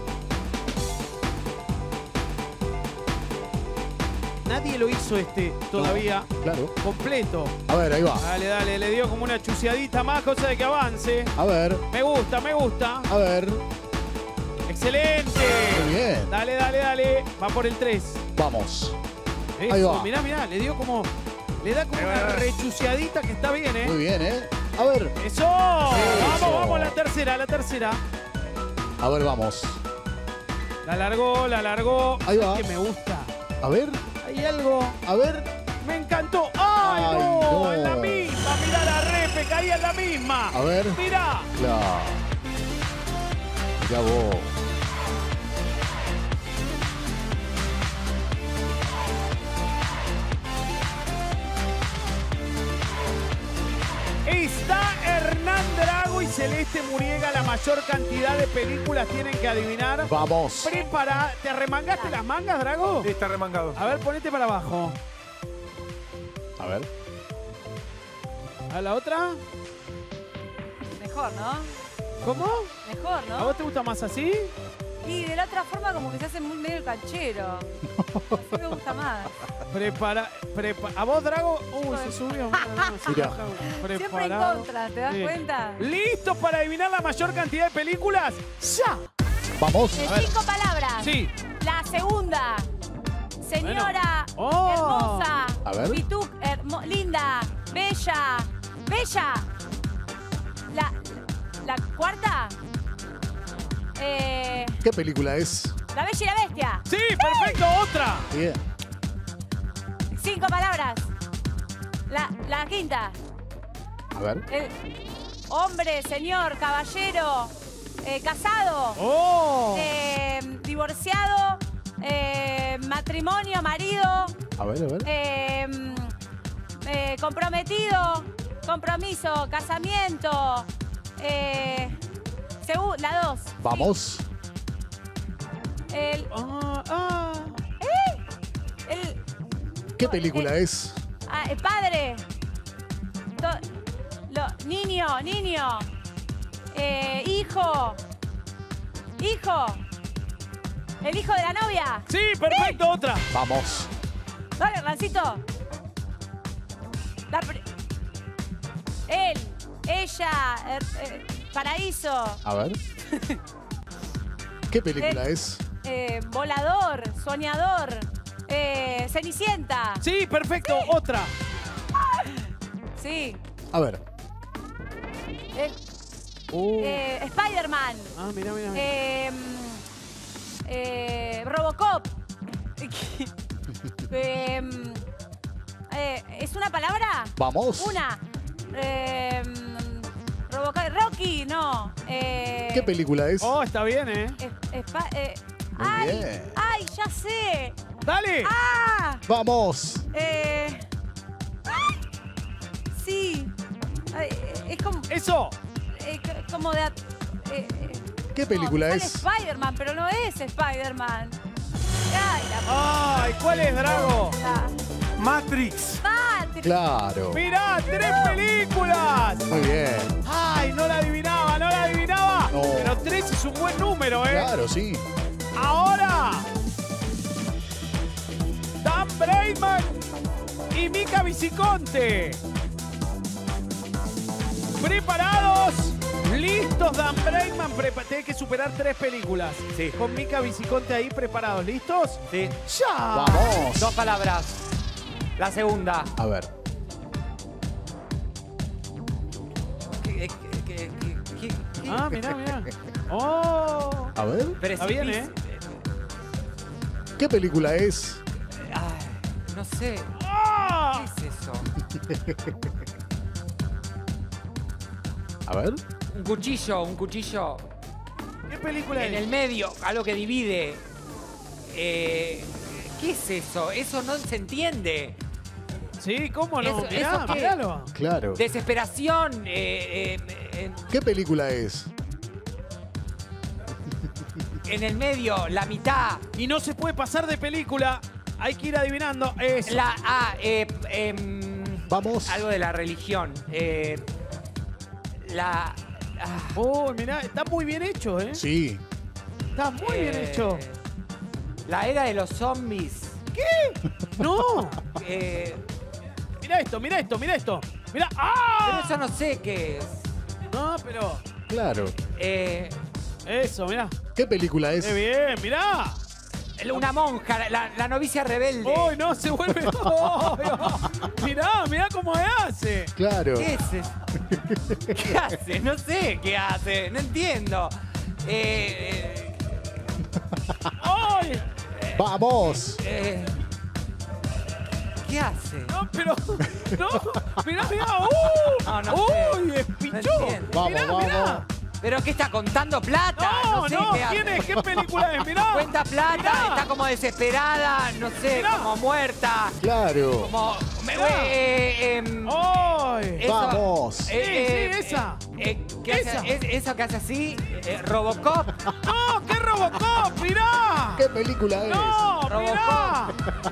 Nadie lo hizo este todavía. No, claro. Completo. A ver, ahí va. Dale, dale, le dio como una chuceadita más, cosa de que avance. A ver. Me gusta, me gusta. A ver. ¡Excelente! Muy bien. Dale, dale, dale. Va por el tres. Vamos. Eso, Ahí va. mirá, mirá, le dio como. Le da como una rechuceadita que está bien, ¿eh? Muy bien, ¿eh? A ver. ¡Eso! Vamos, vamos, la tercera, la tercera. A ver, vamos. La largó, la largó. Ahí va. Que me gusta. A ver. Hay algo. A ver. Me encantó. ¡Ay, Ay, no! no. En la misma. Mirá la repe, caía en la misma. A ver. Mirá. Claro. Mirá vos. Está Hernán Drago y Celeste Muriega. La mayor cantidad de películas tienen que adivinar. Vamos. Prepara. ¿Te arremangaste las mangas, Drago? Sí, está remangado. A ver, ponete para abajo. A ver. ¿A la otra? Mejor, ¿no? ¿Cómo? Mejor, ¿A ¿no? vos te gusta más así? Y de la otra forma como que se hace muy medio el canchero. Así me gusta más. Prepara, prepa ¿A vos, Drago? Uh, se subió. Mirá. Siempre en Preparado. contra, ¿te das Sí. cuenta? ¿Listos para adivinar la mayor cantidad de películas? ¡Ya! Vamos. De A ver. cinco palabras. Sí. La segunda. Señora, Bueno. Oh. hermosa, A ver. Pitu- hermo- linda, bella, bella. La, la cuarta. Eh, ¿Qué película es? la Bella y la Bestia. Sí, perfecto. Otra. Bien. Cinco palabras. La, la quinta. A ver. El hombre, señor, caballero, eh, casado, Oh. eh, divorciado, eh, matrimonio, marido, A ver, a ver. eh, eh, comprometido, compromiso, casamiento, eh, segu- la dos. Vamos. El, Ah, ah. el, ¿Qué película es? ah, el padre, To- lo- niño, niño, eh, hijo, hijo, el hijo de la novia. Sí, perfecto. Otra. Vamos. Dale, Rancito. La pri- Él, ella, er- eh, paraíso, A ver. ¿Qué película Eh. es? eh, volador, soñador, eh, cenicienta. Sí, perfecto. Otra. Sí. A ver. El- Uh. eh, Spider-Man. Ah, mira, mira. Eh, eh, Robocop. Eh, eh, ¿Es una palabra? Vamos. Una. Eh, Robocop. Rocky, no. Eh, ¿Qué película es? Oh, está bien, ¿eh? es- espa- eh, Muy ay, bien. ay, ya sé. Dale. ¡Ah! Vamos. Eh, ¡ay! Sí. Ay, eh, es como, Eso. eh, c- como de... at- eh, eh, ¿Qué película no, es? sale Spider-Man, pero no es Spider-Man. Ay, la Ay, ¿cuál es, Drago? puta. Matrix. Matrix. Claro. Mirá, tres películas. Muy bien. Ay, no la adivinaba, no la adivinaba. No. Pero tres es un buen número, ¿eh? Claro, sí. Ahora, Dan Braidman y Mica Viciconte. ¿Preparados? Listos, Dan Bregman. Prepa- Tenés que superar tres películas. Sí. Con Mica Viciconte ahí preparados. ¿Listos? Sí. ¡Ya! Vamos. Dos palabras. La segunda. A ver. ¿Qué, qué, qué, qué, qué? Ah, mirá, mirá. ¡Oh! A ver. Está bien, ¿eh? ¿Qué película es? Ay, no sé. ¡Ah! ¿Qué es eso? A ver. Un cuchillo, un cuchillo. ¿Qué película En es? el medio, algo que divide. Eh, ¿Qué es eso? Eso no se entiende. Sí, ¿cómo no? Eso- Mirá, ¿eso qué? miralo. Claro. Desesperación. eh, eh, en, ¿Qué película es? en el medio, la mitad. Y no se puede pasar de película. Hay que ir adivinando. Es La ah, eh, em, Vamos. algo de la religión. Eh, la. ah, Oh, mirá, está muy bien hecho, ¿eh? Sí. Está muy bien eh, hecho. La era de los zombies. No. Eh, Mira esto, mira esto, mira esto. Mira. pero ¡Ah! eso no sé qué es. No, pero. Claro. Eh, Eso, mirá. ¿Qué película es? ¡Qué bien! ¡Mirá! una monja, la, la novicia rebelde. ¡Uy, no! Se vuelve. ¡Oh, oh! Mirá, mirá cómo hace. Claro. ¿Qué es eso? ¿Qué hace? No sé qué hace. No entiendo. Eh, ¡Ay! Vamos. eh, eh, ¿Qué hace? No, pero. No. Mirá, mirá. ¡Uh! No, no ¡Uy! sé. ¡Espichó! No entiendo. Vamos, mirá, vamos. mirá. ¿Pero qué está contando plata? No, No, sé no. qué hace. ¿Quién es? ¿Qué película es? Mirá. Cuenta plata, Mirá. está como desesperada, no sé, Mirá. como muerta. Claro. Como. me- Mirá. eh, em, ¡Ay! eso- Vamos. Sí, sí, esa. eh, ¿qué hace? Esa. Es- eso que hace así, eh, Robocop. ¡No! ¡Qué Robocop! ¡Mirá! ¿Qué película es? ¡No! ¡Mirá!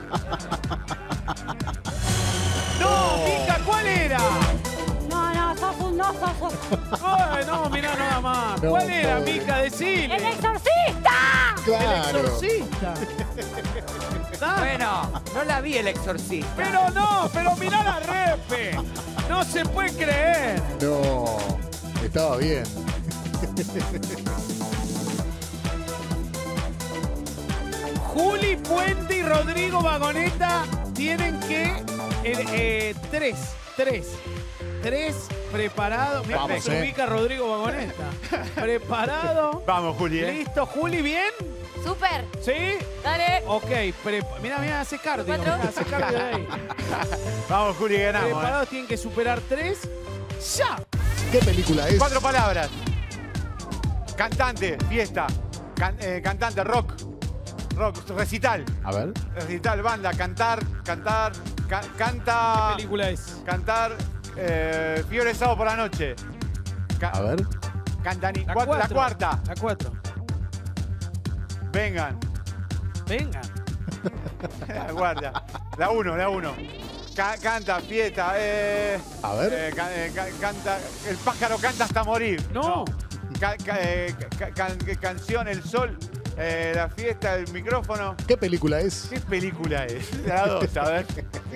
¡No! Mica, ¿cuál era? No, no, sos un no, sos un... ¡Ay, no! Mirá nada más. No, ¿Cuál era, pobre. Mica? Decile. ¡El exorcista! ¡El Claro. exorcista! Da. Bueno, no la vi el exorcista. Pero no, pero mirá la repe. No se puede creer. No. Estaba bien. Juli Puente y Rodrigo Vagoneta tienen que... eh, eh, tres, tres. Tres preparados. Mira cómo Vamos, se eh. ubica Rodrigo Vagoneta. Preparado. Vamos, Juli, ¿eh? Listo, Juli, ¿bien? Súper. ¿Sí? Dale. Ok, prepa- mira, mira, hace cardio. Cuatro. Mirá, hace cardio de ahí. Vamos, Juli, ganamos. ¿eh? Preparados, tienen que superar tres. ¡Ya! ¿Qué película es? Cuatro palabras. Cantante, fiesta. Can- eh, cantante, rock. Rock, recital. A ver. Recital, banda, cantar, cantar, ca- canta. ¿Qué película es? Cantar, eh, Fiebre Sábado por la noche. Ca- A ver. Cantani- La, cuat- la cuatro. cuarta. La cuatro. Vengan. Venga. La guardia. La uno, la uno. Ca- canta, fiesta. Eh, A ver. eh, ca- eh, ca- canta. El pájaro canta hasta morir. No. Ca- ca- eh, ca- can- canción, el sol. eh, la fiesta, el micrófono. ¿Qué película es? ¿Qué película es? La dos, a ver.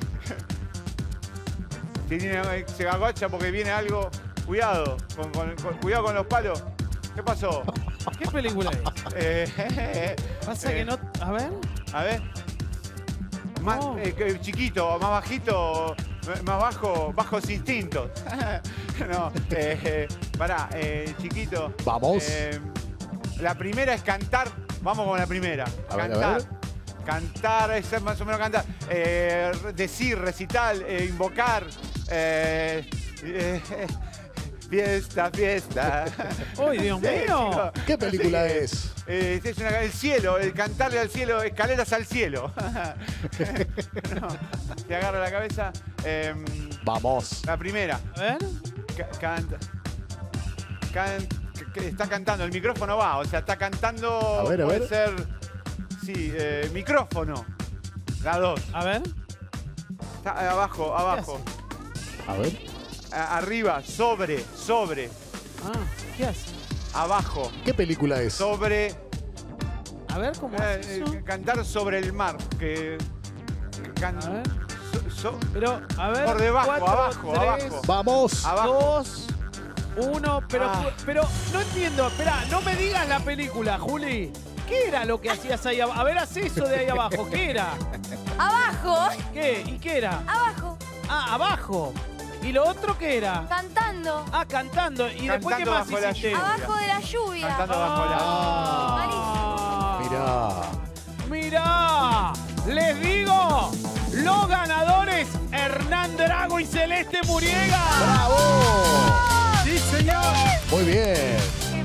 Si tiene- se agacha porque viene algo. Cuidado. Con, con- con- cuidado con los palos. ¿Qué pasó? ¿Qué película es? Eh, Pasa eh, que no... A ver. A ver. Más No. eh, que- chiquito, más bajito, m- más bajo, bajos instintos. No, eh, eh, pará, eh, chiquito. Vamos. Eh, la primera es cantar. Vamos con la primera. A ver, a cantar. ver. Cantar, es más o menos cantar. Eh, decir, recital, eh, invocar. eh, eh, eh, fiesta, fiesta. ¡Uy, Dios Sí, mío! chico. ¿Qué película Sí, es? eh, es una- el cielo, el cantarle al cielo, escaleras al cielo. No, te agarra la cabeza. Em, Vamos. la primera. A ver. Ca- canta. Can- que está cantando, el micrófono va, o sea, está cantando. A ver, a puede ver. ser. Sí, eh, micrófono. La dos. A ver. Está abajo, abajo. A ver. A- arriba, sobre, sobre. Ah, ¿qué hace? Abajo, ¿Qué película es? sobre. A ver cómo Eh, hace eh, eso. cantar sobre el mar. Que. can- A ver. so- so- Pero, a ver. por debajo, cuatro, abajo, tres, abajo. Vamos. Abajo. Dos. Uno, pero, Ah. pero no entiendo. Espera, no me digas la película, Juli. ¿Qué era lo que hacías ahí abajo? A ver, haz eso de ahí abajo. ¿Qué era? Abajo, ¿Qué? ¿Y qué era? abajo, Ah, abajo. ¿Y lo otro qué era? cantando. Ah, cantando. ¿Y después qué Cantando más bajo la hiciste? lluvia. Abajo de la lluvia. Cantando bajo la... Ah, Mirá. Mirá, les digo, los ganadores, Hernán Drago y Celeste Muriega. ¡Bravo! Sí, señor. Muy bien.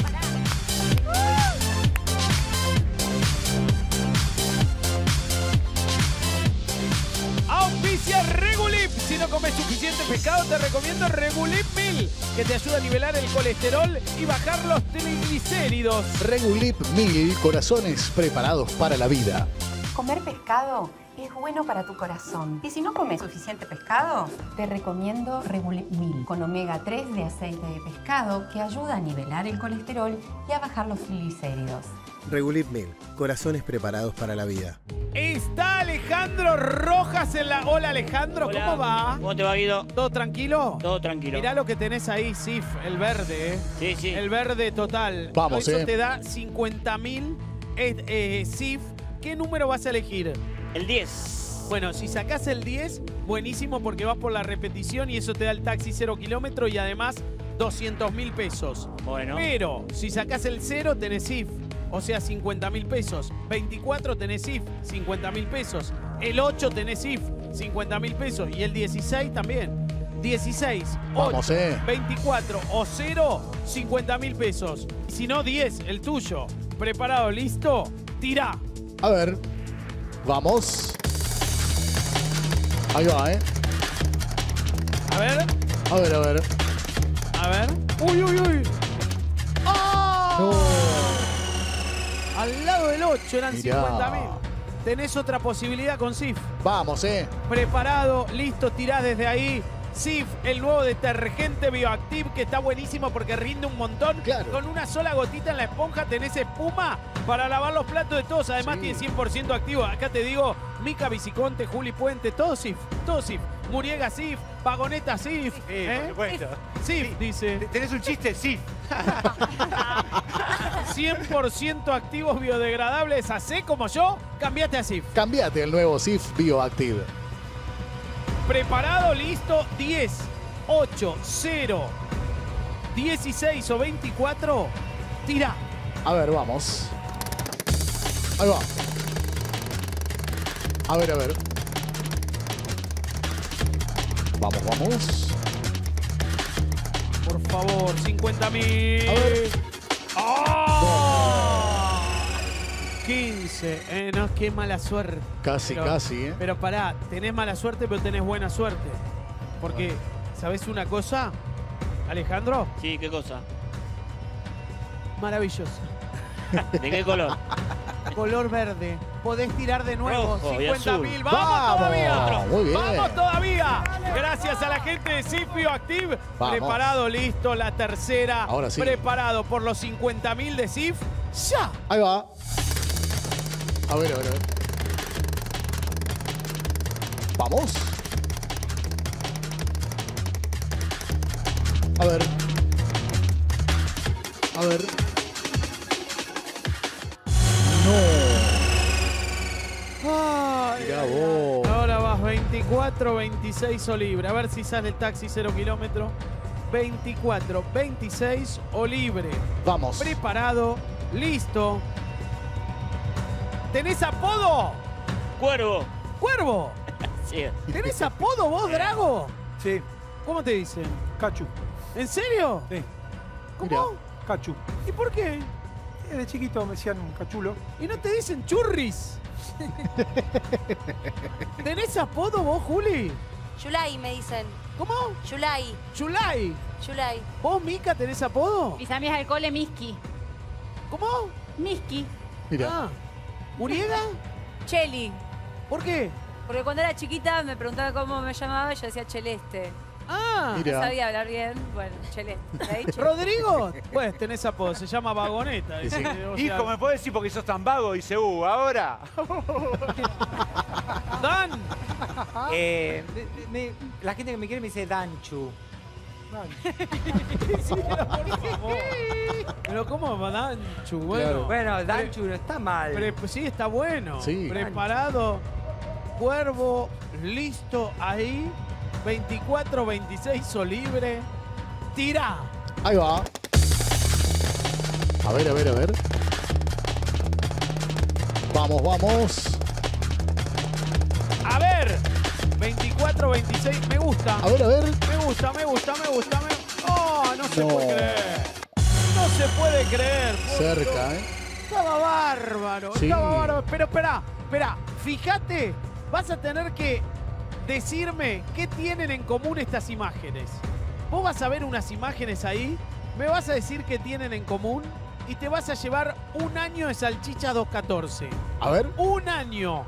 Auspicia Regulip. Si no comes suficiente pescado, te recomiendo Regulip Mil, que te ayuda a nivelar el colesterol y bajar los triglicéridos. Regulip mil, corazones preparados para la vida. Comer pescado es bueno para tu corazón. Y si no comes suficiente pescado, te recomiendo Regulip mil, con omega tres de aceite de pescado que ayuda a nivelar el colesterol y a bajar los triglicéridos. Regulip mil, corazones preparados para la vida. Está Alejandro Rojas en la... Hola Alejandro, Hola. ¿cómo va? ¿Cómo te va, Guido? ¿Todo tranquilo? Todo tranquilo. Mirá lo que tenés ahí, Sif, el verde, ¿eh? Sí, sí. El verde total. Vamos, Eso eh. te da cincuenta mil eh, eh, Sif. ¿Qué número vas a elegir? El diez. Bueno, si sacás el diez, buenísimo porque vas por la repetición y eso te da el taxi cero kilómetro y además doscientos mil pesos. Bueno. Pero si sacás el cero, tenés Sif. O sea, cincuenta mil pesos. veinticuatro tenés Sif, cincuenta mil pesos. El ocho tenés Sif, cincuenta mil pesos. Y el dieciséis también. dieciséis, Vamos, ocho, eh. veinticuatro o cero, cincuenta mil pesos. Y si no, diez, el tuyo. ¿Preparado? ¿Listo? Tira. A ver. Vamos. Ahí va, ¿eh? A ver, A ver, a ver. a ver. Uy, uy, uy. ¡Ah! No. Al lado del ocho eran Mirá. cincuenta mil. Tenés otra posibilidad con Sif. Vamos, ¿eh? Preparado, listo, tirás desde ahí. Sif, el nuevo detergente Bioactive que está buenísimo porque rinde un montón. Claro. Con una sola gotita en la esponja tenés espuma para lavar los platos de todos. Además Sí. tiene cien por ciento activo. Acá te digo, Mica Viciconte, Juli Puente, todo Sif, todo Sif. Muriega Sif, Vagoneta Sif. Sí, ¿eh? por supuesto. Sif, dice. ¿Tenés un chiste? Sí. cien por ciento activos biodegradables. Hacé como yo, cambiate a Sif. Cambiate el nuevo Sif Bioactive. Preparado, listo, diez, ocho, cero, dieciséis o veinticuatro. Tira. A ver, vamos. Ahí va. A ver, a ver. Vamos, vamos. Por favor, cincuenta mil. A ver. ¡Oh! quince. Eh, no, qué mala suerte. Casi, Pero- casi, ¿eh? Pero pará, tenés mala suerte, pero tenés buena suerte. Porque, ¿sabés una cosa, Alejandro? Sí, ¿qué cosa? Maravilloso. ¿De qué color? Color verde. Podés tirar de nuevo. Rojo y cincuenta mil. azul. ¡Vamos, ¡Vamos! todavía! Muy bien. ¡Vamos todavía! Gracias a la gente de Sif Bioactive. Vamos. Preparado, listo, la tercera. Ahora sí. Preparado por los cincuenta mil de Sif. ¡Ya! Ahí va. A ver, a ver, a ver. Vamos. A ver. A ver. No. Ay, Mirá ay, vos. ay. Ahora vas veinticuatro, veintiséis o libre. A ver si sale el taxi cero kilómetro. veinticuatro, veintiséis o libre. Vamos. Preparado, listo. ¿Tenés apodo? Cuervo. ¡Cuervo! Sí. ¿Tenés apodo vos, Drago? Sí, ¿Cómo te dicen? Cachu. ¿En serio? Sí, ¿Cómo? Mirá. Cachu. ¿Y por qué? De chiquito me decían cachulo. ¿Y no te dicen churris? ¿Tenés apodo vos, Juli? Yulai me dicen. ¿Cómo? Yulai. Chulay. Yulai. ¿Vos, Mica, tenés apodo? Mis amigas del cole, Miski. ¿Cómo? Miski. Mira. Ah. ¿Muriega? Cheli. ¿Por qué? Porque cuando era chiquita me preguntaba cómo me llamaba y yo decía Celeste. Ah. Mira. No sabía hablar bien. Bueno, Celeste. De ahí, Celeste. ¿Rodrigo? Pues tenés apodo, se llama Vagoneta. dice, o sea, Hijo, ¿me podés decir porque sos tan vago? Dice, uh, ahora. Dan. Eh, de- de- me- la gente que me quiere me dice Danchu. Sí, pero por favor. Pero ¿cómo Danchu? Bueno, Bueno, Danchu no está mal. Pre- sí, está bueno. Sí. Preparado. Cuervo, listo ahí. veinticuatro veintiséis o libre. Tira. Ahí va. A ver, a ver, a ver. Vamos, vamos. A ver. veinticuatro veintiséis. Me gusta. A ver, a ver. Me gusta, me gusta, me gusta. Me... Oh, no se No. puede creer. No se puede creer. por Cerca, Dios. ¿eh? Estaba bárbaro. Sí. Estaba bárbaro. Pero espera, espera. Fíjate. Vas a tener que decirme qué tienen en común estas imágenes. Vos vas a ver unas imágenes ahí. Me vas a decir qué tienen en común. Y te vas a llevar un año de salchicha dos catorce. A ver. Un año.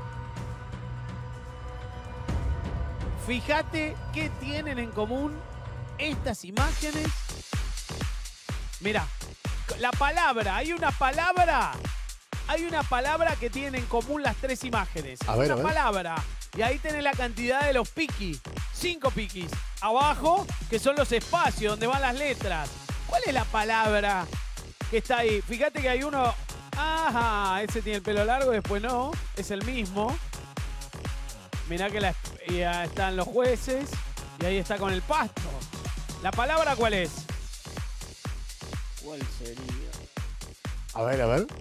Fíjate qué tienen en común estas imágenes. Mira, la palabra, hay una palabra, hay una palabra que tienen en común las tres imágenes. A ver, una a ver. palabra. Y ahí tenés la cantidad de los piquis. Cinco piquis. Abajo, que son los espacios donde van las letras. ¿Cuál es la palabra que está ahí? Fíjate que hay uno. Ajá, ese tiene el pelo largo, después no. Es el mismo. Mirá que la, ya están los jueces. Y ahí está con el pasto. ¿La palabra cuál es? ¿Cuál sería? A ver, a ver.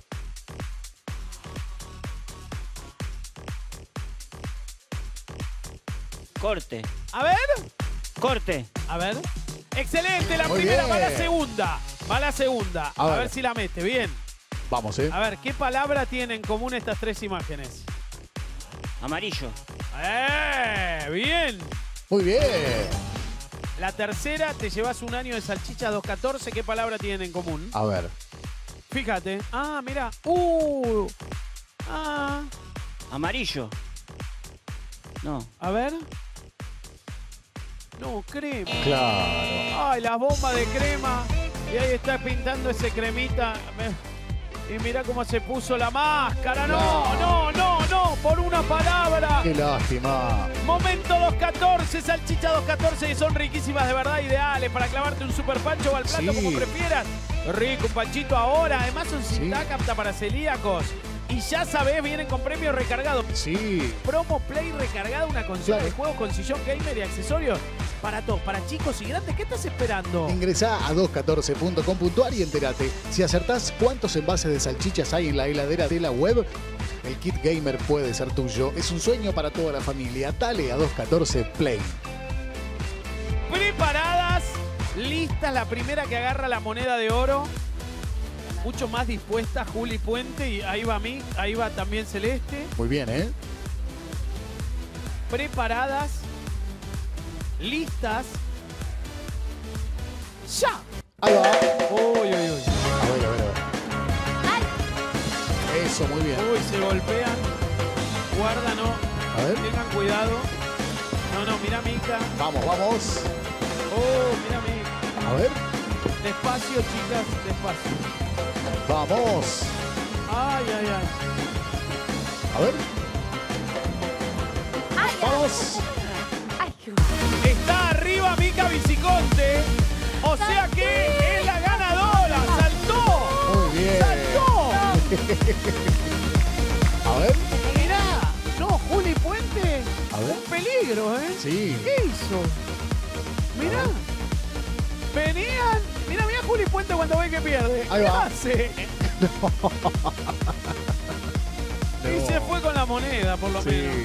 Corte. A ver. Corte. A ver. Excelente, la Muy primera. bien. Va la segunda. Va la segunda. A A, ver. ver si la mete. Bien. Vamos, ¿eh? A ver, ¿qué palabra tienen en común estas tres imágenes? Amarillo. ¡Eh! Bien. Muy bien. La tercera, te llevas un año de salchicha dos catorce. ¿Qué palabra tienen en común? A ver. Fíjate. Ah, mira. Uh. Ah. Amarillo. No. A ver. No, crema. Claro. Ay, las bombas de crema. Y ahí está pintando ese cremita. Me- Y mira cómo se puso la máscara. No, no, no, no. Por una palabra. Qué lástima. Momento dos catorce, salchicha dos catorce, que son riquísimas de verdad, ideales para clavarte un super pancho o al plato Sí. como prefieras. Rico, un panchito ahora. Además son sin Sí. taca, apta para celíacos. Y ya sabés, vienen con premios recargados. Sí. Promo Play recargada, una consola Claro. de juegos con sillón gamer y accesorios para todos, para chicos y grandes. ¿Qué estás esperando? Ingresá a dos catorce punto com punto ar y entérate. Si acertás cuántos envases de salchichas hay en la heladera de la web, el kit gamer puede ser tuyo. Es un sueño para toda la familia. Dale a dos catorce Play. Preparadas, listas, la primera que agarra la moneda de oro. Mucho más dispuesta Juli Puente y ahí va mí, ahí va también Celeste. Muy bien, ¿eh? Preparadas, listas. ¡Ya! Ahí va. Uy, uy, uy. A ver, a ver, a ver. Eso, muy bien. Uy, se golpean. Guarda, no. A ver. Tengan cuidado. No, no, mira Mica. Vamos, vamos. Oh, mira Mica. A ver. Despacio, chicas, despacio. Vamos. Ay, ay, ay. A ver. Vamos. Está arriba Mica Viciconte. O sea que es la ganadora. ¡Saltó! Muy bien. ¡Saltó! A ver. Mirá. No, Juli Puente. A ver. Un peligro, ¿eh? Sí. ¿Qué hizo? Mirá. Venían. Mirá, mirá Juli Puente cuando ve que pierde. Ahí ¿Qué va. hace? Y se fue con la moneda, por lo Sí. menos.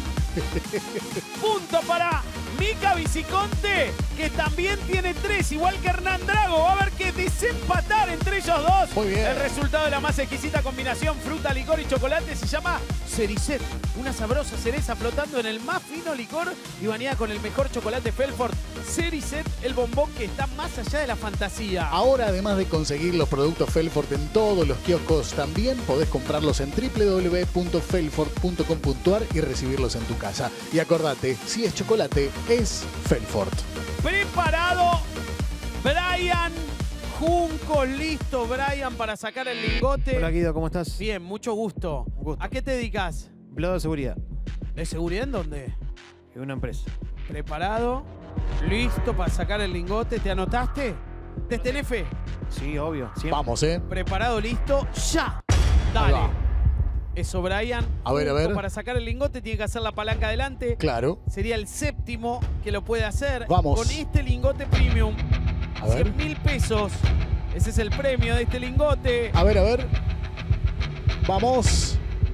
Punto para Mica Viciconte, que también tiene tres, igual que Hernán Drago. Va a haber que desempatar entre ellos dos. Muy bien. El resultado de la más exquisita combinación fruta, licor y chocolate se llama Cericet. Una sabrosa cereza flotando en el más fino licor y bañada con el mejor chocolate Felford. Cericet, el bombón que está más allá de la fantasía. Ahora, además de conseguir los productos Felford en todos los kioscos, también podés comprarlos en doble u doble u doble u punto felford punto com punto ar y recibirlos en tu casa. Y acordate, si es chocolate, es Felford. Preparado, Brian Juncos, listo, Brian, para sacar el lingote. Hola Guido, ¿cómo estás? Bien, mucho gusto. gusto. ¿A qué te dedicas? Empleado de seguridad. ¿De seguridad en dónde? En una empresa. Preparado. ¿Listo para sacar el lingote? ¿Te anotaste? ¿Te tenés fe? Sí, obvio. Siempre. Vamos, ¿eh? ¿Preparado, listo? ¡Ya! Dale. Eso, Brian. A ver, a ver. Para sacar el lingote tiene que hacer la palanca adelante. Claro. Sería el séptimo que lo puede hacer. Vamos. Con este lingote premium. A ver. cien mil pesos. Ese es el premio de este lingote. A ver, a ver. Vamos.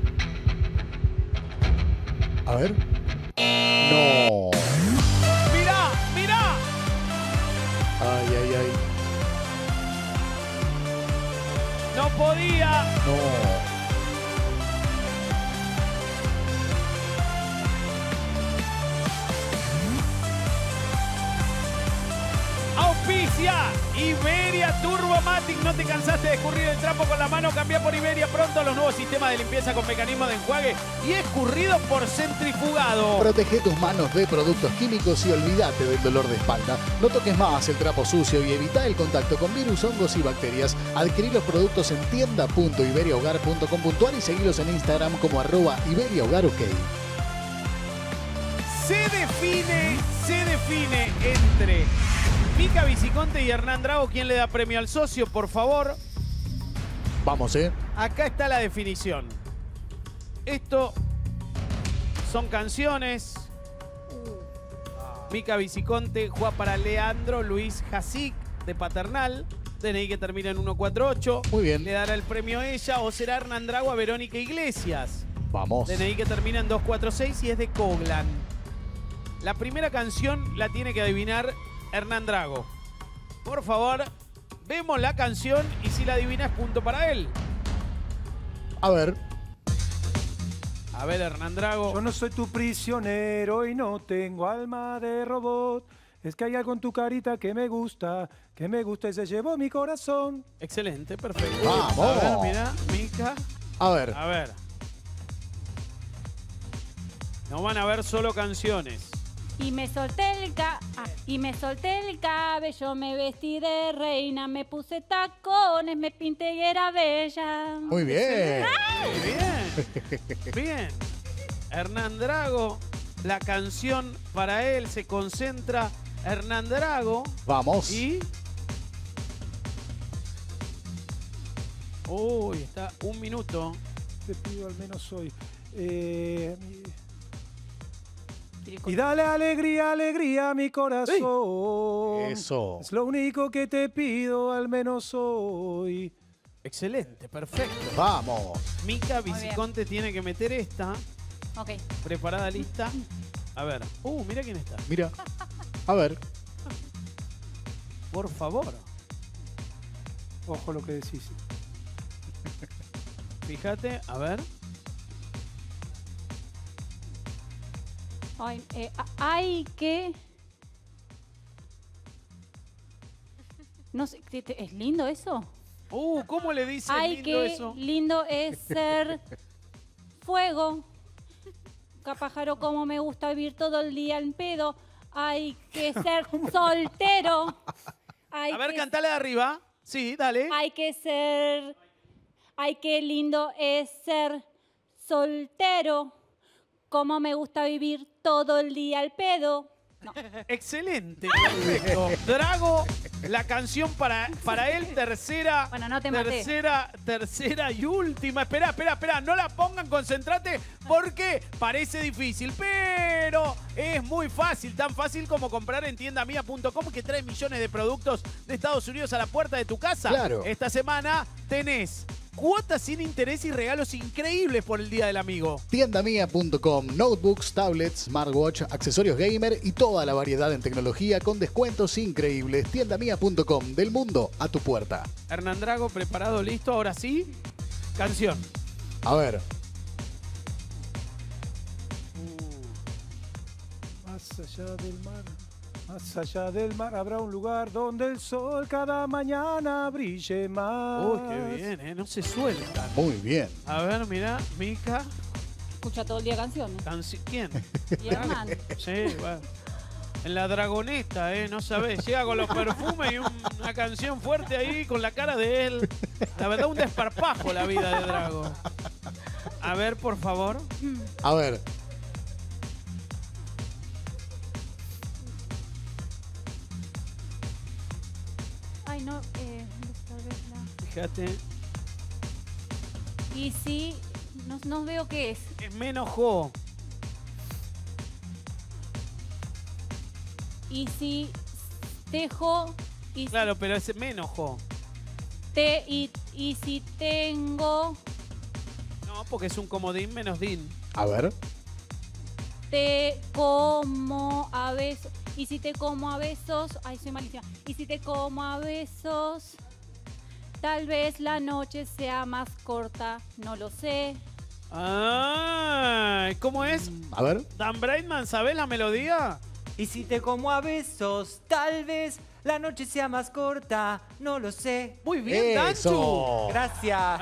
A ver. No. ¡Mirá! ¡Mirá! Ay, ay, ay. ¡No podía! No. Auspicia Iberia Turbomatic. No te cansaste de escurrir el trapo con la mano. Cambia por Iberia pronto los nuevos sistemas de limpieza con mecanismo de enjuague y escurrido por centrifugado. Protege tus manos de productos químicos y olvídate del dolor de espalda. No toques más el trapo sucio y evita el contacto con virus, hongos y bacterias. Adquirí los productos en tienda punto iberia hogar punto com punto ar y seguilos en Instagram como arroba iberiahogar ok. Se define, se define entre Mica Viciconte y Hernán Drago. ¿Quién le da premio al socio, por favor? Vamos, ¿eh? Acá está la definición. Esto son canciones. Mica Viciconte juega para Leandro Luis Jasic, de Paternal. D N I que termina en uno cuatro ocho. Muy bien. Le dará el premio a ella o será Hernán Drago a Verónica Iglesias. Vamos. D N I que termina en dos cuatro seis y es de Coglan. La primera canción la tiene que adivinar Hernán Drago. Por favor, vemos la canción y si la adivina es punto para él. A ver. A ver, Hernán Drago. Yo no soy tu prisionero y no tengo alma de robot. Es que hay algo en tu carita que me gusta, que me gusta y se llevó mi corazón. Excelente, perfecto. Vamos. A ver, mira, Mica. A ver. A ver. No van a ver solo canciones. Y me solté el ca ah, y me solté el cabello, me vestí de reina, me puse tacones, me pinté y era bella. Muy bien. Muy bien. Bien. Hernán Drago, la canción para él se concentra. Hernán Drago. Vamos. Y. Uy, está un minuto. Te pido al menos hoy. Eh, y dale alegría, alegría a mi corazón. Eso. Es lo único que te pido al menos hoy. Excelente, perfecto. Vamos. Mica Viciconte tiene que meter esta. Ok. Preparada, lista. A ver. Uh, mira quién está. Mira. A ver. Por favor. Ojo lo que decís. Fíjate, a ver. Ay, eh, hay que... No sé, ¿es lindo eso? Uh, ¿cómo le dice Ay, lindo qué eso? lindo es ser fuego. Capájaro, como me gusta vivir todo el día en pedo. Hay que ser soltero. Hay A ver, que... cantale de arriba. Sí, dale. Hay que ser... Ay, qué lindo es ser soltero. Como me gusta vivir todo el día al pedo. No. Excelente, perfecto. Drago, la canción para, para él, tercera, Bueno, no te maté. tercera, tercera y última. Espera, espera, espera, no la pongan, concentrate, porque parece difícil, pero es muy fácil, tan fácil como comprar en tienda mía punto com, que trae millones de productos de Estados Unidos a la puerta de tu casa. Claro. Esta semana tenés cuotas sin interés y regalos increíbles por el Día del Amigo. tienda mía punto com, notebooks, tablets, smartwatch, accesorios gamer y toda la variedad en tecnología con descuentos increíbles. tienda mía punto com, del mundo a tu puerta. Hernán Drago, preparado, listo, ahora sí. Canción. A ver. Más allá del mar, más allá del mar habrá un lugar donde el sol cada mañana brille más. Uy, qué bien, ¿eh? No se sueltan. Muy bien. A ver, mira, Mica. Escucha todo el día canciones. Canci- ¿Quién? Y Hernán. Sí, bueno. En la dragoneta, ¿eh? No sabés. Llega con los perfumes y un- una canción fuerte ahí con la cara de él. La verdad, un desparpajo la vida de Drago. A ver, por favor. A ver. Ay, no, eh, tal vez la... Fíjate. Y si, no, no veo qué es. Es menos jo. Y si tejo, y Claro, pero es menos jo. si te, y, y si tengo, No, porque es un comodín menos din. A ver. te como a besos. Y si te como a besos, ay, soy malísima. Y si te como a besos, tal vez la noche sea más corta, no lo sé. Ah, ¿cómo es? A ver. Dan Braidman, ¿sabés la melodía? Y si te como a besos, tal vez la noche sea más corta, no lo sé. Muy bien, Danchu. Eso. Gracias.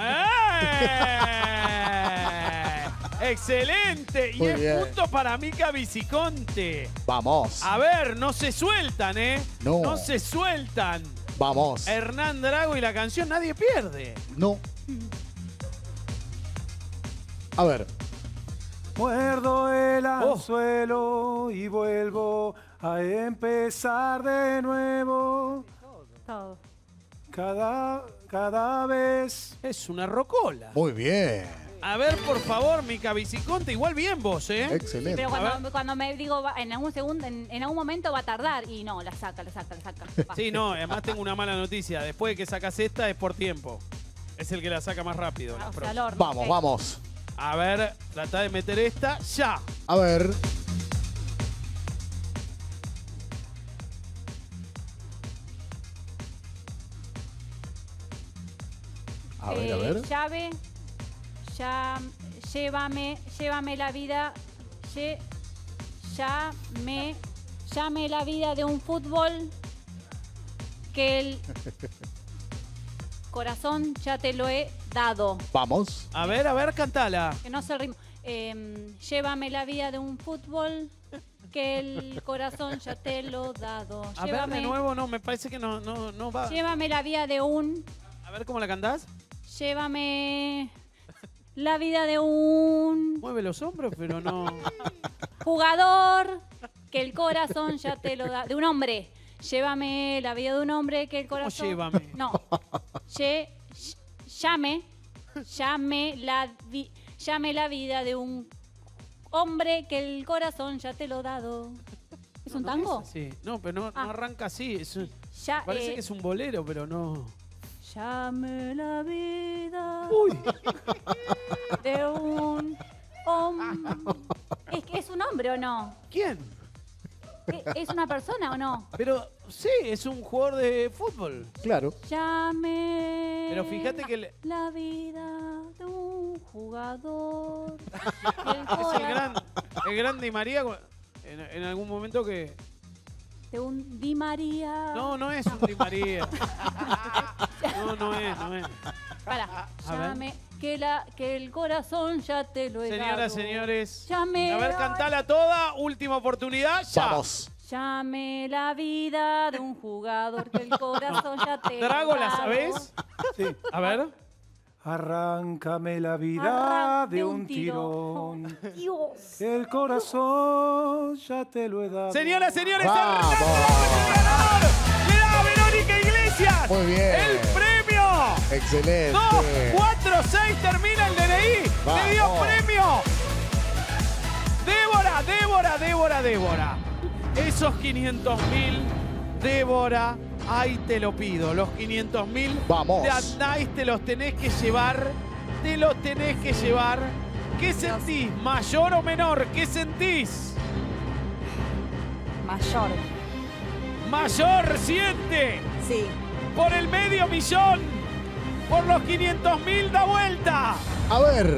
¡Eh! ¡Excelente! Y Muy es bien. punto para Mica Viciconte. Vamos. A ver, no se sueltan, ¿eh? No. No se sueltan. Vamos. Hernán Drago y la canción Nadie Pierde. No. A ver. Muerdo el anzuelo y vuelvo a empezar de nuevo. Todo. Cada, cada vez. Es una rocola. Muy bien. A ver, por favor, Mica Viciconte. Igual bien vos, ¿eh? Excelente. Pero A cuando, cuando me digo, va- en algún segundo, en, en algún momento va a tardar. Y no, la saca, la saca, la saca. Va. Sí, no, además tengo una mala noticia. Después de que sacas esta es por tiempo. Es el que la saca más rápido. la Ah, o sea, próxima. al horno, Vamos, ok. vamos. A ver, trata de meter esta ya. A ver. A ver, a Eh, ver. Llave, ya, llévame, llévame la vida, lle- llame, llame la vida de un fútbol que el corazón ya te lo he dado. Vamos. A ver, a ver, cantala. Que no se ritmo. Eh, llévame la vida de un fútbol que el corazón ya te lo he dado. A ver, Llévame, de nuevo, no, me parece que no, no, no va. llévame la vida de un A ver cómo la cantás. Llévame la vida de un Mueve los hombros, pero no. jugador que el corazón ya te lo da. De un hombre. Llévame la vida de un hombre que el corazón. llévame? No. Lle- ll- llame. Llame la, vi- llame la vida de un hombre que el corazón ya te lo ha dado. ¿Es un tango? Sí, no, pero no, no Ah. arranca así. Es un- Ya, parece eh, que es un bolero, pero no. Llame la vida Uy. de un hombre. ¿Es, que ¿Es un hombre o no? ¿Quién? ¿E- ¿Es una persona o no? Pero sí, es un jugador de fútbol. Claro. Llame Pero fíjate que le- la vida de un jugador. El Es el corazón gran, el gran Di María en, en algún momento que. de un Di María. No, no es un Di María. No, no es, no es. Para, A ver. llame que, la, que el corazón ya te lo he dado. Señoras, señores. Llame A ver, cantala toda. Última oportunidad. Ya. Vamos. Llame la vida de un jugador que el corazón ya te lo he Drago, ¿la dado. sabés? Sí. A ver. Arráncame la vida Arran- de un tirón. Dios. El corazón ya te lo he dado. Señoras, señores, Vamos. el ganador le da a Verónica Iglesias Muy bien. el premio. Excelente. dos, cuatro, seis, termina el D N I. Le dio Vamos. premio. Débora, Débora, Débora, Débora. Esos quinientos mil, Débora, ahí te lo pido. Los quinientos mil Vamos. de Adnais te los tenés que llevar. Te los tenés que llevar. ¿Qué sentís? ¿Mayor o menor? ¿Qué sentís? Mayor. Mayor siente. Sí. Por el medio millón. Por los quinientos mil da vuelta. A ver.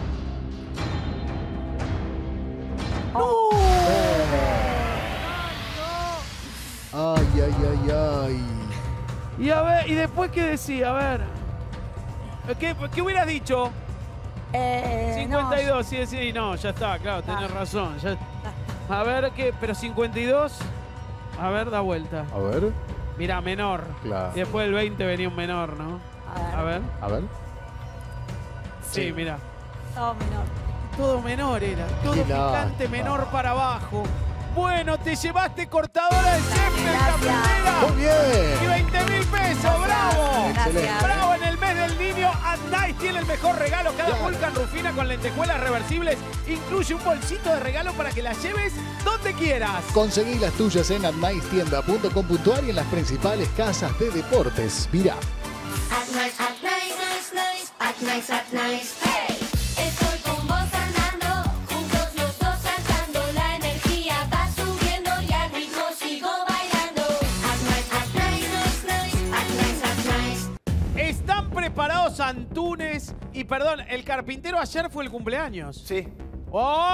Ay, ay, ay, ay. Y a ver, y después qué decía, a ver. ¿Qué, qué hubieras dicho? Eh, cincuenta y dos, sí, sí, no, ya está, claro, tenés razón. ya- A ver, ¿qué? Pero cincuenta y dos, a ver, da vuelta. A ver. Mira, menor. Claro. Y después del veinte venía un menor, ¿no? A ver. A ver. Sí, Sí. mira. Todo menor. Todo menor era. Todo Qué picante, lástima. menor para abajo. Bueno, te llevaste cortadora de césped la primera. Muy bien. Y veinte mil pesos, bravo. Excelente. Bravo en el mes del niño. Nice tiene el mejor regalo. Cada Claro. Vulcan Rufina con lentejuelas reversibles incluye un bolsito de regalo para que la lleves donde quieras. Conseguí las tuyas en adnice tienda punto com punto ar y en las principales casas de deportes. Mirá. At nice, at nice, nice, nice, at nice, at nice, hey. Estoy con vos andando, juntos los dos saltando, la energía va subiendo y al ritmo sigo bailando. At nice, at nice, nice, nice, at nice, at nice. ¿Están preparados Antunes? Y perdón, el carpintero ayer fue el cumpleaños. Sí. ¡Oh!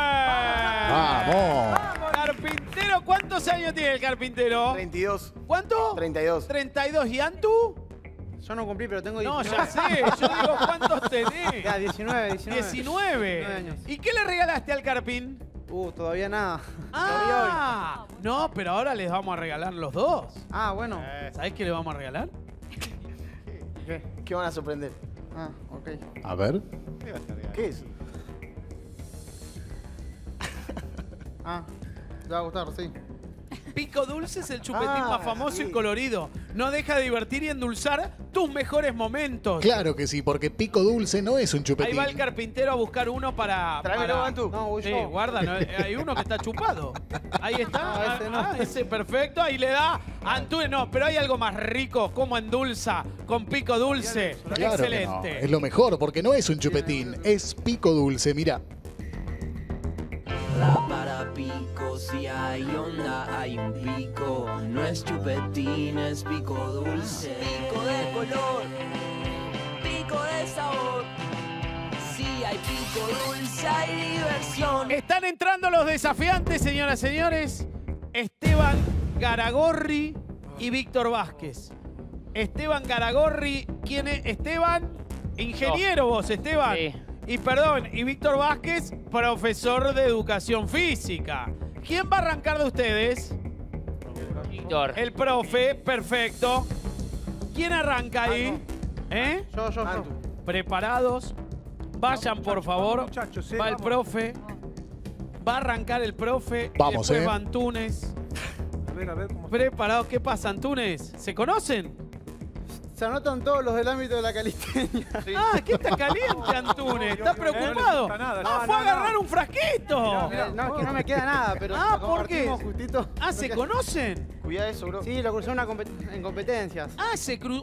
Vamos. Carpintero, ¿cuántos años tiene el carpintero? treinta y dos. ¿Cuánto? treinta y dos. treinta y dos. ¿Y Antu? Yo no cumplí, pero tengo No, diecinueve. ya sé. Yo digo, ¿cuántos tenés? Ya, diecinueve, diecinueve. diecinueve. diecinueve años. ¿Y qué le regalaste al Carpín? Uh, todavía nada. Ah, no, pero ahora les vamos a regalar los dos. Ah, bueno. ¿Sabés qué le vamos a regalar? ¿Qué? ¿Qué van a sorprender? Ah, ok. A ver. ¿Qué es? Ah, te va a gustar, sí. Pico Dulce es el chupetín Ah, más famoso sí. y colorido. No deja de divertir y endulzar tus mejores momentos. Claro que sí, porque Pico Dulce no es un Ahí chupetín. va el carpintero a buscar uno para... Tráemelo, para... Antu. No, voy Sí, yo. guarda, no, hay uno que está chupado. Ahí está. No, Ah, ese no. ah, ese perfecto. Ahí le da. Antune, no, pero hay algo más rico. Como endulza con Pico Dulce. Claro que no. Excelente. Es lo mejor, porque no es un chupetín, es Pico Dulce, mirá. Para pico, si hay onda, hay un pico. No es chupetín, es pico dulce. Pico de color, pico de sabor. Si hay pico dulce, hay diversión. Están entrando los desafiantes, señoras y señores. Esteban Garagorri y Víctor Vázquez. Esteban Garagorri, ¿quién es? Esteban, ingeniero vos, Esteban. Sí. Y perdón, y Víctor Vázquez, profesor de educación física. ¿Quién va a arrancar de ustedes? Víctor. El profe, perfecto. ¿Quién arranca ahí? ¿Eh? Yo, yo, yo. ¿Preparados? Vayan, por favor. muchachos, eh, Va el vamos. profe. Va a arrancar el profe. Vamos, y después eh. va Antunes. A ver, a ver cómo. ¿Preparados? ¿Qué pasa, Antunes? ¿Se conocen? Se anotan todos los del ámbito de la calistenia. Ah, ¿qué está caliente, Antunes? ¿Está preocupado? Ah, fue a agarrar un frasquito. Eh, No, es que no me queda nada, pero Ah, lo ¿por qué? compartimos justito. Ah, ¿se conocen? Cuidado eso, bro. Sí, lo crucé en, una compet- en competencias. Ah, se cruzó.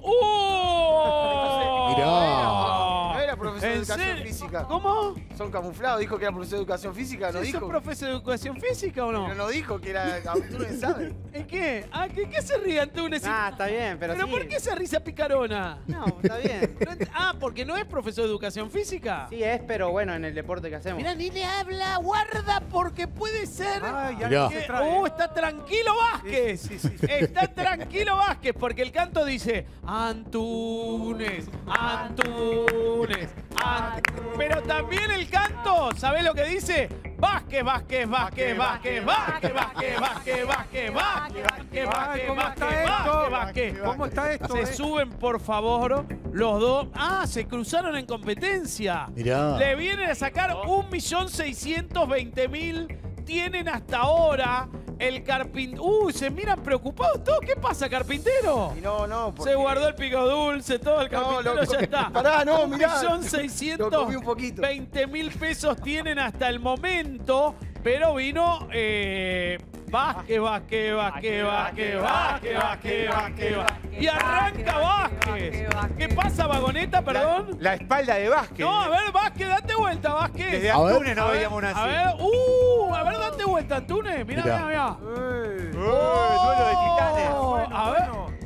¡Oh! Mirá. No era profesor de ¿En educación serio? física. ¿Cómo? Son camuflados. Dijo que era profesor de educación física, no ¿Sí dijo. ¿Sos profesor de educación física o no? Pero no dijo que era. Tú no sabes. ¿En qué? Ah, ¿qué, qué se ríe Antunes? Ah, está bien, pero, ¿Pero sí. por qué esa risa picarona? No, está bien. No ent- Ah, ¿porque no es profesor de educación física? Sí es, pero bueno, en el deporte que hacemos. Mirá, ni le habla, guarda, porque puede ser Ay, ya Mirá. se que... trae. ¡Oh, está tranquilo Vázquez! Sí, sí, sí, sí. Está tranquilo Vázquez, porque el canto dice Antunes, Antunes, Antunes. Pero también el canto, ¿sabés lo que dice? Vázquez, Vázquez, Vázquez, Vázquez, Vázquez, Vázquez, Vázquez, Vázquez, Vázquez, Vázquez, Ay, Vázquez, ¿cómo Vázquez, está esto? Vázquez, Vázquez. ¿Cómo está esto? Se eh? suben, por favor, los dos. Ah, se cruzaron en competencia. Mirá. Le vienen a sacar un millón seiscientos veinte mil. Tienen hasta ahora el carpintero. Uy, se miran preocupados todos. ¿Qué pasa, carpintero? Y no, no. porque- Se guardó el pico dulce, todo el No, carpintero loco. ya está. Pará, no, un mirá. millón Lo seiscientos comí un poquito. veinte mil pesos tienen hasta el momento, pero vino eh, Vázquez, Vázquez, Vázquez, Vázquez, Vázquez, Vázquez, Vázquez, Vázquez. Y arranca Vázquez. ¿Qué pasa, vagoneta, perdón? La espalda de Vázquez. No, a ver, Vázquez, date vuelta, Vázquez. Desde A ver. Antunes no A ver, veíamos una así. A ver, uh, a ver, date vuelta, Antunes. Mirá, Mirá. mirá, mirá. Eh, ¡Oh, duelo de titanes! Oh, a ver. bueno.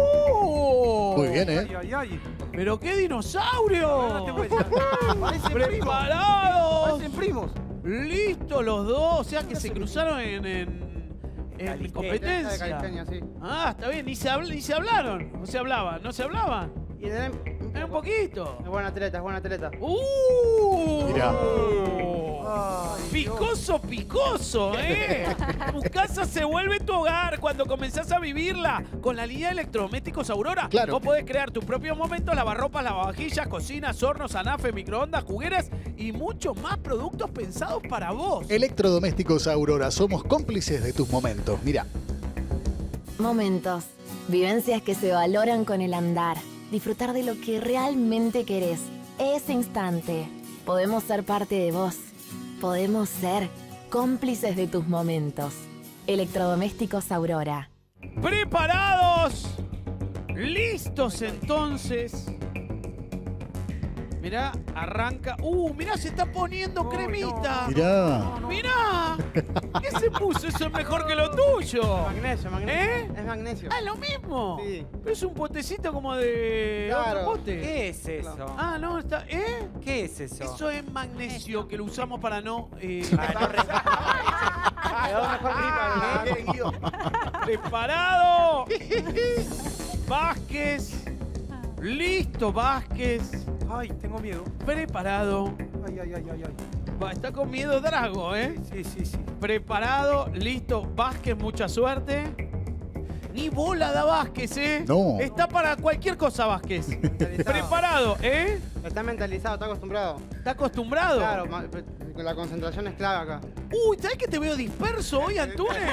Uh. Muy bien, Ay, ¿eh? ay, ay. Pero qué dinosaurio. Date vuelta. Parecen primos. Preparados. Parecen primos. Listos los dos. O sea que se cruzaron en, en, en De competencia. calistenia, sí. Ah, está bien. Ni se, habl- ni se hablaron. No se hablaban. No se hablaban. Y en el- Es un poquito. Es buena atleta, es buena atleta. ¡Uh! Mirá. Picoso, picoso, ¿eh? Tu casa se vuelve tu hogar cuando comenzás a vivirla con la línea de electrodomésticos Aurora. Claro. Vos podés crear tus propios momentos, lavarropas, lavavajillas, cocinas, hornos, anafes, microondas, jugueras y muchos más productos pensados para vos. Electrodomésticos Aurora, somos cómplices de tus momentos. Mira. Momentos. Vivencias que se valoran con el andar. Disfrutar de lo que realmente querés. Ese instante. Podemos ser parte de vos. Podemos ser cómplices de tus momentos. Electrodomésticos Aurora. ¿Preparados? ¿Listos entonces? Mirá, arranca. ¡Uh! Mirá, se está poniendo cremita. Mirá. Mirá. ¿Qué se puso? Eso es mejor que lo tuyo. Magnesio, magnesio. ¿Eh? Es magnesio. Ah, lo mismo. Sí. Pero es un potecito como de Claro. otro pote. ¿Qué es eso? Ah, no, está. ¿Eh? ¿Qué es eso? Eso es magnesio que lo usamos para no. Eh, Quedó mejor gripa. ¿Qué quieren, Guido? ¡Preparado! Vázquez. Listo, Vázquez. Ay, tengo miedo. Preparado. Ay, ay, ay, ay, ay. Va, está con miedo Drago, ¿eh? Sí, sí, sí. Preparado, listo. Vázquez, mucha suerte. Ni bola da Vázquez, ¿eh? No. Está para cualquier cosa, Vázquez. Preparado, ¿eh? Está mentalizado, está acostumbrado. ¿Está acostumbrado? Claro, ma- la concentración es clave acá. Uy, ¿sabes que te veo disperso hoy, Antunes?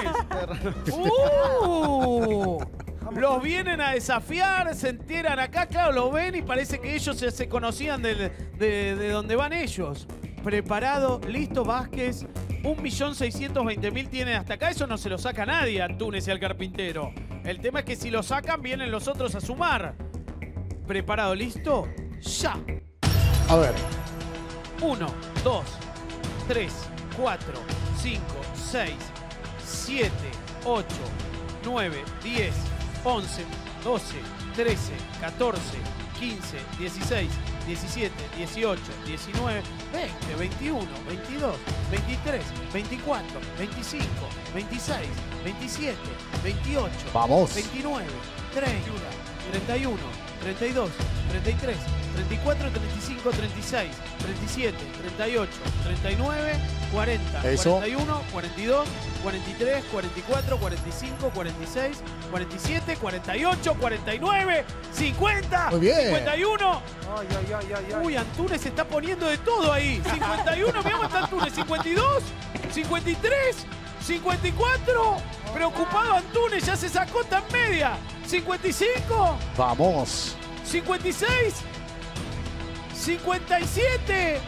¡Uh! Los vienen a desafiar, se enteran acá, claro, lo ven y parece que ellos se, se conocían de, de, de donde van ellos. Preparado, listo, Vázquez. un millón seiscientos veinte mil tienen hasta acá. Eso no se lo saca nadie a Antunes y al Carpintero. El tema es que si lo sacan, vienen los otros a sumar. Preparado, listo, ya. A ver. uno, dos, tres, cuatro, cinco, seis, siete, ocho, nueve, diez, once, doce, trece, catorce, quince, dieciséis, diecisiete, dieciocho, diecinueve, veinte, veintiuno, veintidós, veintitrés, veinticuatro, veinticinco, veintiséis, veintisiete, veintiocho, Vamos. veintinueve, treinta, treinta y uno, treinta y dos, treinta y tres, treinta y cuatro, treinta y cinco, treinta y seis, treinta y siete, treinta y ocho, treinta y nueve, cuarenta, Eso. cuarenta y uno, cuarenta y dos, cuarenta y tres, cuarenta y cuatro, cuarenta y cinco, cuarenta y seis, cuarenta y siete, cuarenta y ocho, cuarenta y nueve, cincuenta, Muy bien. cincuenta y uno. Ay, ay, ay, ay, ay. Uy, Antunes se está poniendo de todo ahí. cincuenta y uno, mirá cómo está Antunes. cincuenta y dos, cincuenta y tres, cincuenta y cuatro. Preocupado Antunes, ya se sacó tan media. cincuenta y cinco, Vamos. cincuenta y seis, cincuenta y siete,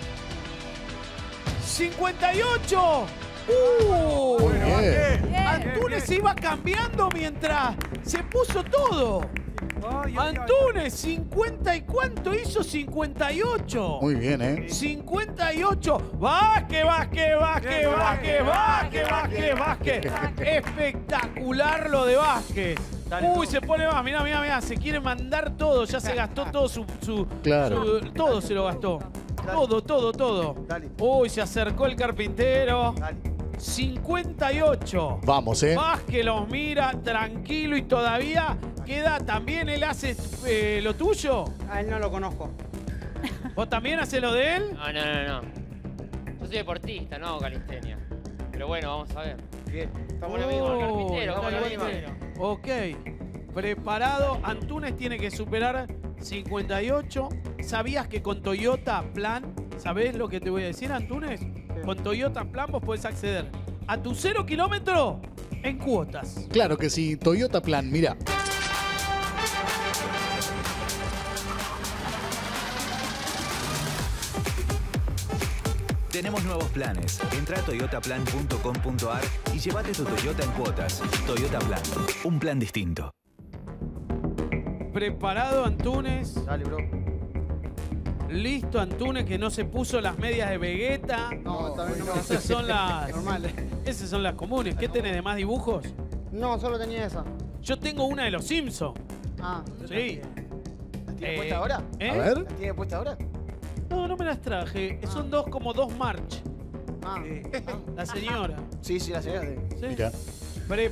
cincuenta y ocho. ¡Uh! Muy bien. Antunes se iba cambiando mientras se puso todo. Ay, ay, ay. Antunes, cincuenta y cuánto hizo cincuenta y ocho. Muy bien, ¿eh? cincuenta y ocho. Vázquez, Vázquez, Vázquez, Vázquez, Vázquez, Vázquez, Vázquez. Espectacular lo de Vázquez. Uy, se pone más. Mirá, mirá, mirá. Se quiere mandar todo. Ya se gastó todo su. su, Claro. su- todo se lo gastó. Todo, todo, todo. Dale. Uy, se acercó el Carpintero. Dale. cincuenta y ocho. Vamos, ¿eh? Vázquez los mira tranquilo y todavía queda. ¿También él hace eh, lo tuyo? A él no lo conozco. ¿Vos también haces lo de él? No, no, no, no. Yo soy deportista, no hago calistenia. Pero bueno, vamos a ver. Bien. Estamos lo mismo, Oh, carpintero, está estamos lo mismo. carpintero. Ok. Preparado. Antunes tiene que superar cincuenta y ocho. ¿Sabías que con Toyota Plan, sabés lo que te voy a decir, Antunes? Con Toyota Plan vos podés acceder a tu cero kilómetro en cuotas. Claro que sí. Toyota Plan, mira. Tenemos nuevos planes. Entra a toyota plan punto com punto ar y llévate tu Toyota en cuotas. Toyota Plan, un plan distinto. Preparado, Antunes. Dale, bro. Listo, Antunes, que no se puso las medias de Vegeta. No, también no. Esas son las. Normales. Esas son las comunes. ¿Qué tenés de más dibujos? No, solo tenía esa. Yo tengo una de los Simpsons. Ah. Sí. ¿La tiene Eh, puesta ahora? ¿eh? A ver. ¿La tiene puesta ahora? No, no me las traje. Son dos como dos March. Ah. La señora. Sí, sí, la señora. ¿Sí? Mira.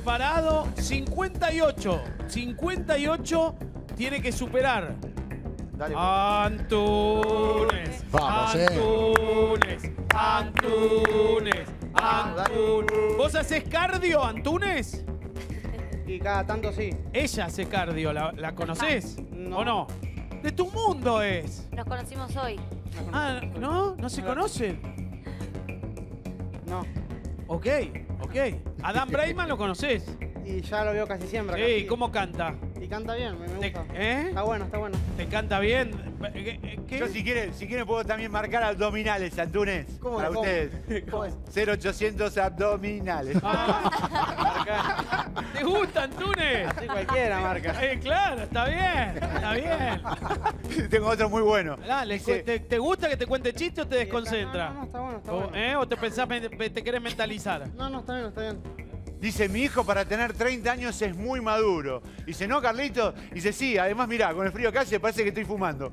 Preparado, cincuenta y ocho. cincuenta y ocho tiene que superar Dale, Antunes. Vamos, eh. Antunes. Antunes. Antunes. ¿Vos haces cardio, Antunes? Y cada tanto sí. Ella hace cardio, ¿la, la conocés? No. ¿O no? De tu mundo es. Nos conocimos hoy. Ah, ¿no? ¿No se conocen? No. Ok, ok. ¿Adam Brayman lo conoces? Y ya lo veo casi siempre. Sí, casi. ¿cómo canta? Y canta bien, me, me gusta. ¿Eh? Está bueno, está bueno. ¿Te canta bien? ¿Qué? qué? Yo si quieren, si quieren puedo también marcar abdominales, Antunes. ¿Cómo, para cómo? ustedes. ¿Cómo es? cero ochocientos abdominales. Ah, ¿te gusta, Antunes? Así cualquiera marca. Eh, claro, está bien, está bien. Tengo otro muy bueno. Dale, Dice- ¿te, te gusta que te cuente chiste o te desconcentra? No, no, está bueno, está O, bueno. ¿eh? ¿O te pensás, me- me- te querés mentalizar? No, no, está bien, está bien. Dice, mi hijo para tener treinta años es muy maduro. Dice, ¿no, Carlito? Dice, sí, además, mirá, con el frío que hace parece que estoy fumando.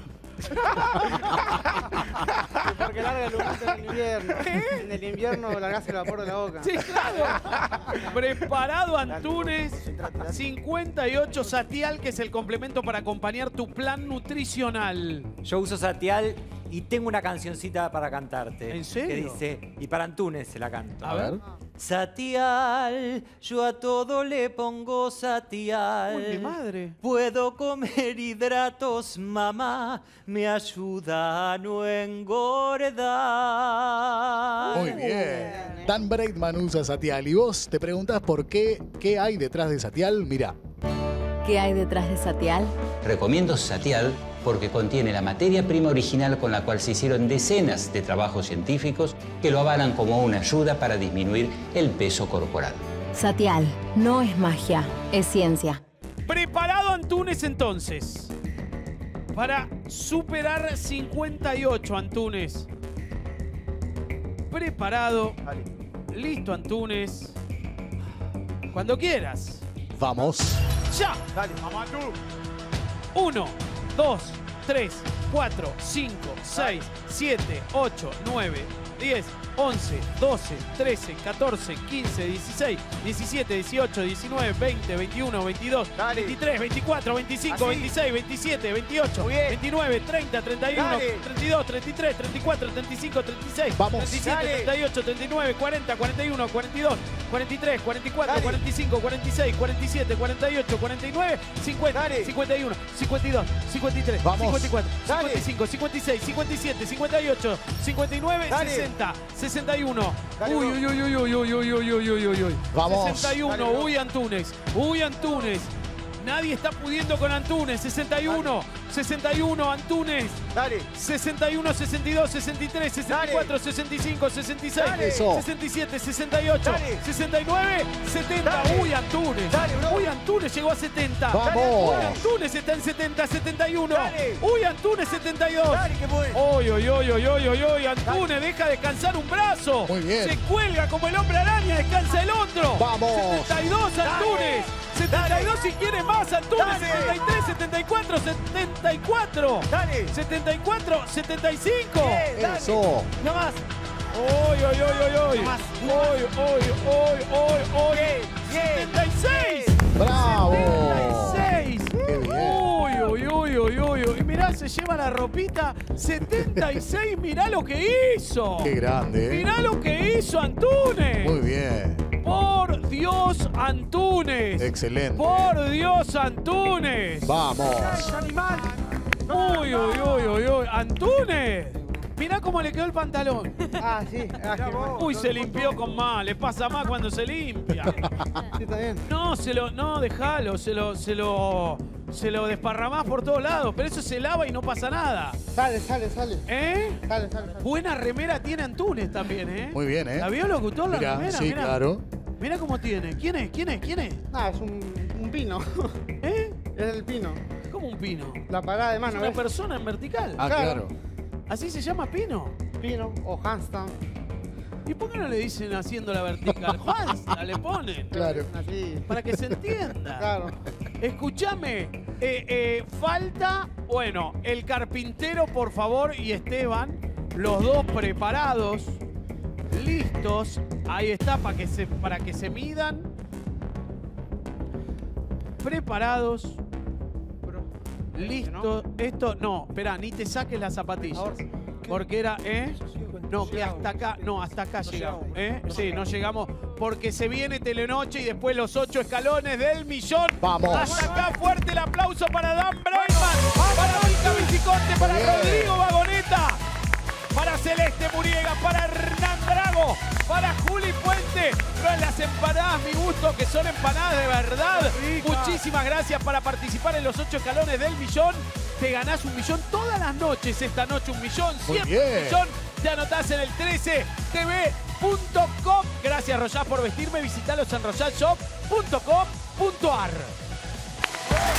Porque larga el humito en el invierno. En el invierno largás el vapor de la boca. Sí, claro. Preparado, Antunes. cincuenta y ocho Satial, que es el complemento para acompañar tu plan nutricional. Yo uso Satial y tengo una cancioncita para cantarte. ¿En serio? Que dice, y para Antunes se la canto. A ver. Satial, yo a todo le pongo Satial. Uy, mi madre. Puedo comer hidratos, mamá, me ayuda a no engordar. Muy bien. Dan Braidman usa Satial. Y vos te preguntás por qué, qué hay detrás de Satial. Mirá. ¿Qué hay detrás de Satial? Recomiendo Satial porque contiene la materia prima original con la cual se hicieron decenas de trabajos científicos que lo avalan como una ayuda para disminuir el peso corporal. Satial, no es magia, es ciencia. Preparado, Antunes, entonces. Para superar cincuenta y ocho, Antunes. Preparado. Listo, Antunes. Cuando quieras. Vamos. ¡Ya! Dale, mamá, tú. uno, dos, tres, cuatro, cinco, seis, siete, ocho, nueve, diez, once, doce, trece, catorce, quince, dieciséis, diecisiete, dieciocho, diecinueve, veinte, veintiuno, veintidós, Dale. veintitrés, veinticuatro, veinticinco, Así. veintiséis, veintisiete, veintiocho, Muy bien. veintinueve, treinta, treinta y uno, Dale. treinta y dos, treinta y tres, treinta y cuatro, treinta y cinco, treinta y seis, Vamos. treinta y siete, Dale. treinta y ocho, treinta y nueve, cuarenta, cuarenta y uno, cuarenta y dos, cuarenta y tres, cuarenta y cuatro, Dale. cuarenta y cinco, cuarenta y seis, cuarenta y siete, cuarenta y ocho, cuarenta y nueve, cincuenta, Dale. cincuenta y uno, cincuenta y dos, cincuenta y tres, Vamos. cincuenta y cuatro, Dale. cincuenta y cinco, cincuenta y seis, cincuenta y siete, cincuenta y ocho, cincuenta y nueve, Dale. sesenta, sesenta y uno. Dale, Uy, bro. uy, uy, uy, uy, uy, uy, uy, uy, uy, uy, uy. Vamos. sesenta y uno, Dale, bro. uy, Antunes. Uy, Antunes. Nadie está pudiendo con Antunes. sesenta y uno, sesenta y uno, Antunes. Dale. sesenta y uno, sesenta y dos, sesenta y tres, sesenta y cuatro, sesenta y cinco, sesenta y seis, Dale. Eso. sesenta y siete, sesenta y ocho, Dale. sesenta y nueve, setenta. Dale. Uy, Antunes. Dale, bro. Uy, Antunes llegó a setenta. Vamos. Uy, Antunes está en setenta, setenta y uno. Dale. Uy, Antunes setenta y dos. Dale, que bueno. Uy, uy, uy, uy, uy, uy, uy, Antunes deja descansar un brazo. Muy bien. Se cuelga como el hombre araña, descansa el otro. Vamos. setenta y dos, Antunes. setenta y dos si quiere más, Antunes. Dale. setenta y tres, setenta y cuatro, setenta y cuatro. Dale. setenta y cuatro, setenta y cinco. Bien, dale. Eso. No más. Uy, uy, uy, uy, uy. más, Uy, uy, uy, uy, uy. setenta y seis. Bravo. setenta y seis. Qué bien. Uy, uy, uy, uy, uy, uy. Mirá, se lleva la ropita. setenta y seis, mirá lo que hizo. Qué grande, ¿eh? Mirá lo que hizo Antunes. Muy bien. Por Dios, Antunes. Excelente. Por Dios, Antunes. Vamos. Animal. Uy, uy, uy, uy, uy. Antunes. Mirá cómo le quedó el pantalón. Ah, sí. Ah, qué bueno. Uy, se limpió con más. Le pasa más cuando se limpia. Sí, está bien. No, se lo, no, déjalo, se lo, se lo, se lo desparramás por todos lados, pero eso se lava y no pasa nada. Sale, sale, sale. ¿Eh? Sale, sale, sale. Buena remera tiene Antunes también, ¿eh? Muy bien, ¿eh? ¿La vio, locutor, la Mirá, remera? sí, Mirá. claro. Mirá cómo tiene. ¿Quién es? ¿Quién es? ¿Quién es? Ah, es un, un pino. ¿Eh? Es el pino. ¿Cómo un pino? La parada de Es mano, una ¿ves? persona en vertical. Ah, claro. ¿Así se llama pino? Pino o handstand. ¿Y por qué no le dicen haciendo la vertical? Juanza, le ponen. Claro. Así. Para que se entienda. Claro. Escúchame, eh, eh, falta, bueno, el carpintero, por favor, y Esteban, los dos preparados, listos. Ahí está, para que se, para que se midan. Preparados. Listo. Esto, no, espera, ni te saques las zapatillas. Porque era, ¿eh? No, que hasta acá, no, hasta acá llegamos, ¿eh? Sí, no llegamos porque se viene Telenoche y después los ocho escalones del millón. Vamos. Hasta acá, fuerte el aplauso para Dan Brayman, para Mica Viciconte, para Rodrigo Vagoneta, para Celeste Muriega, para Hernán Drago, para Juli Puente. No en las empanadas, mi gusto, que son empanadas de verdad. Muchísimas gracias para participar en los ocho escalones del millón. Te ganás un millón todas las noches. Esta noche un millón, siempre un millón. Te anotás en el trece T V punto com. Gracias, Royal, por vestirme. Visitalos en royal shop punto com punto ar.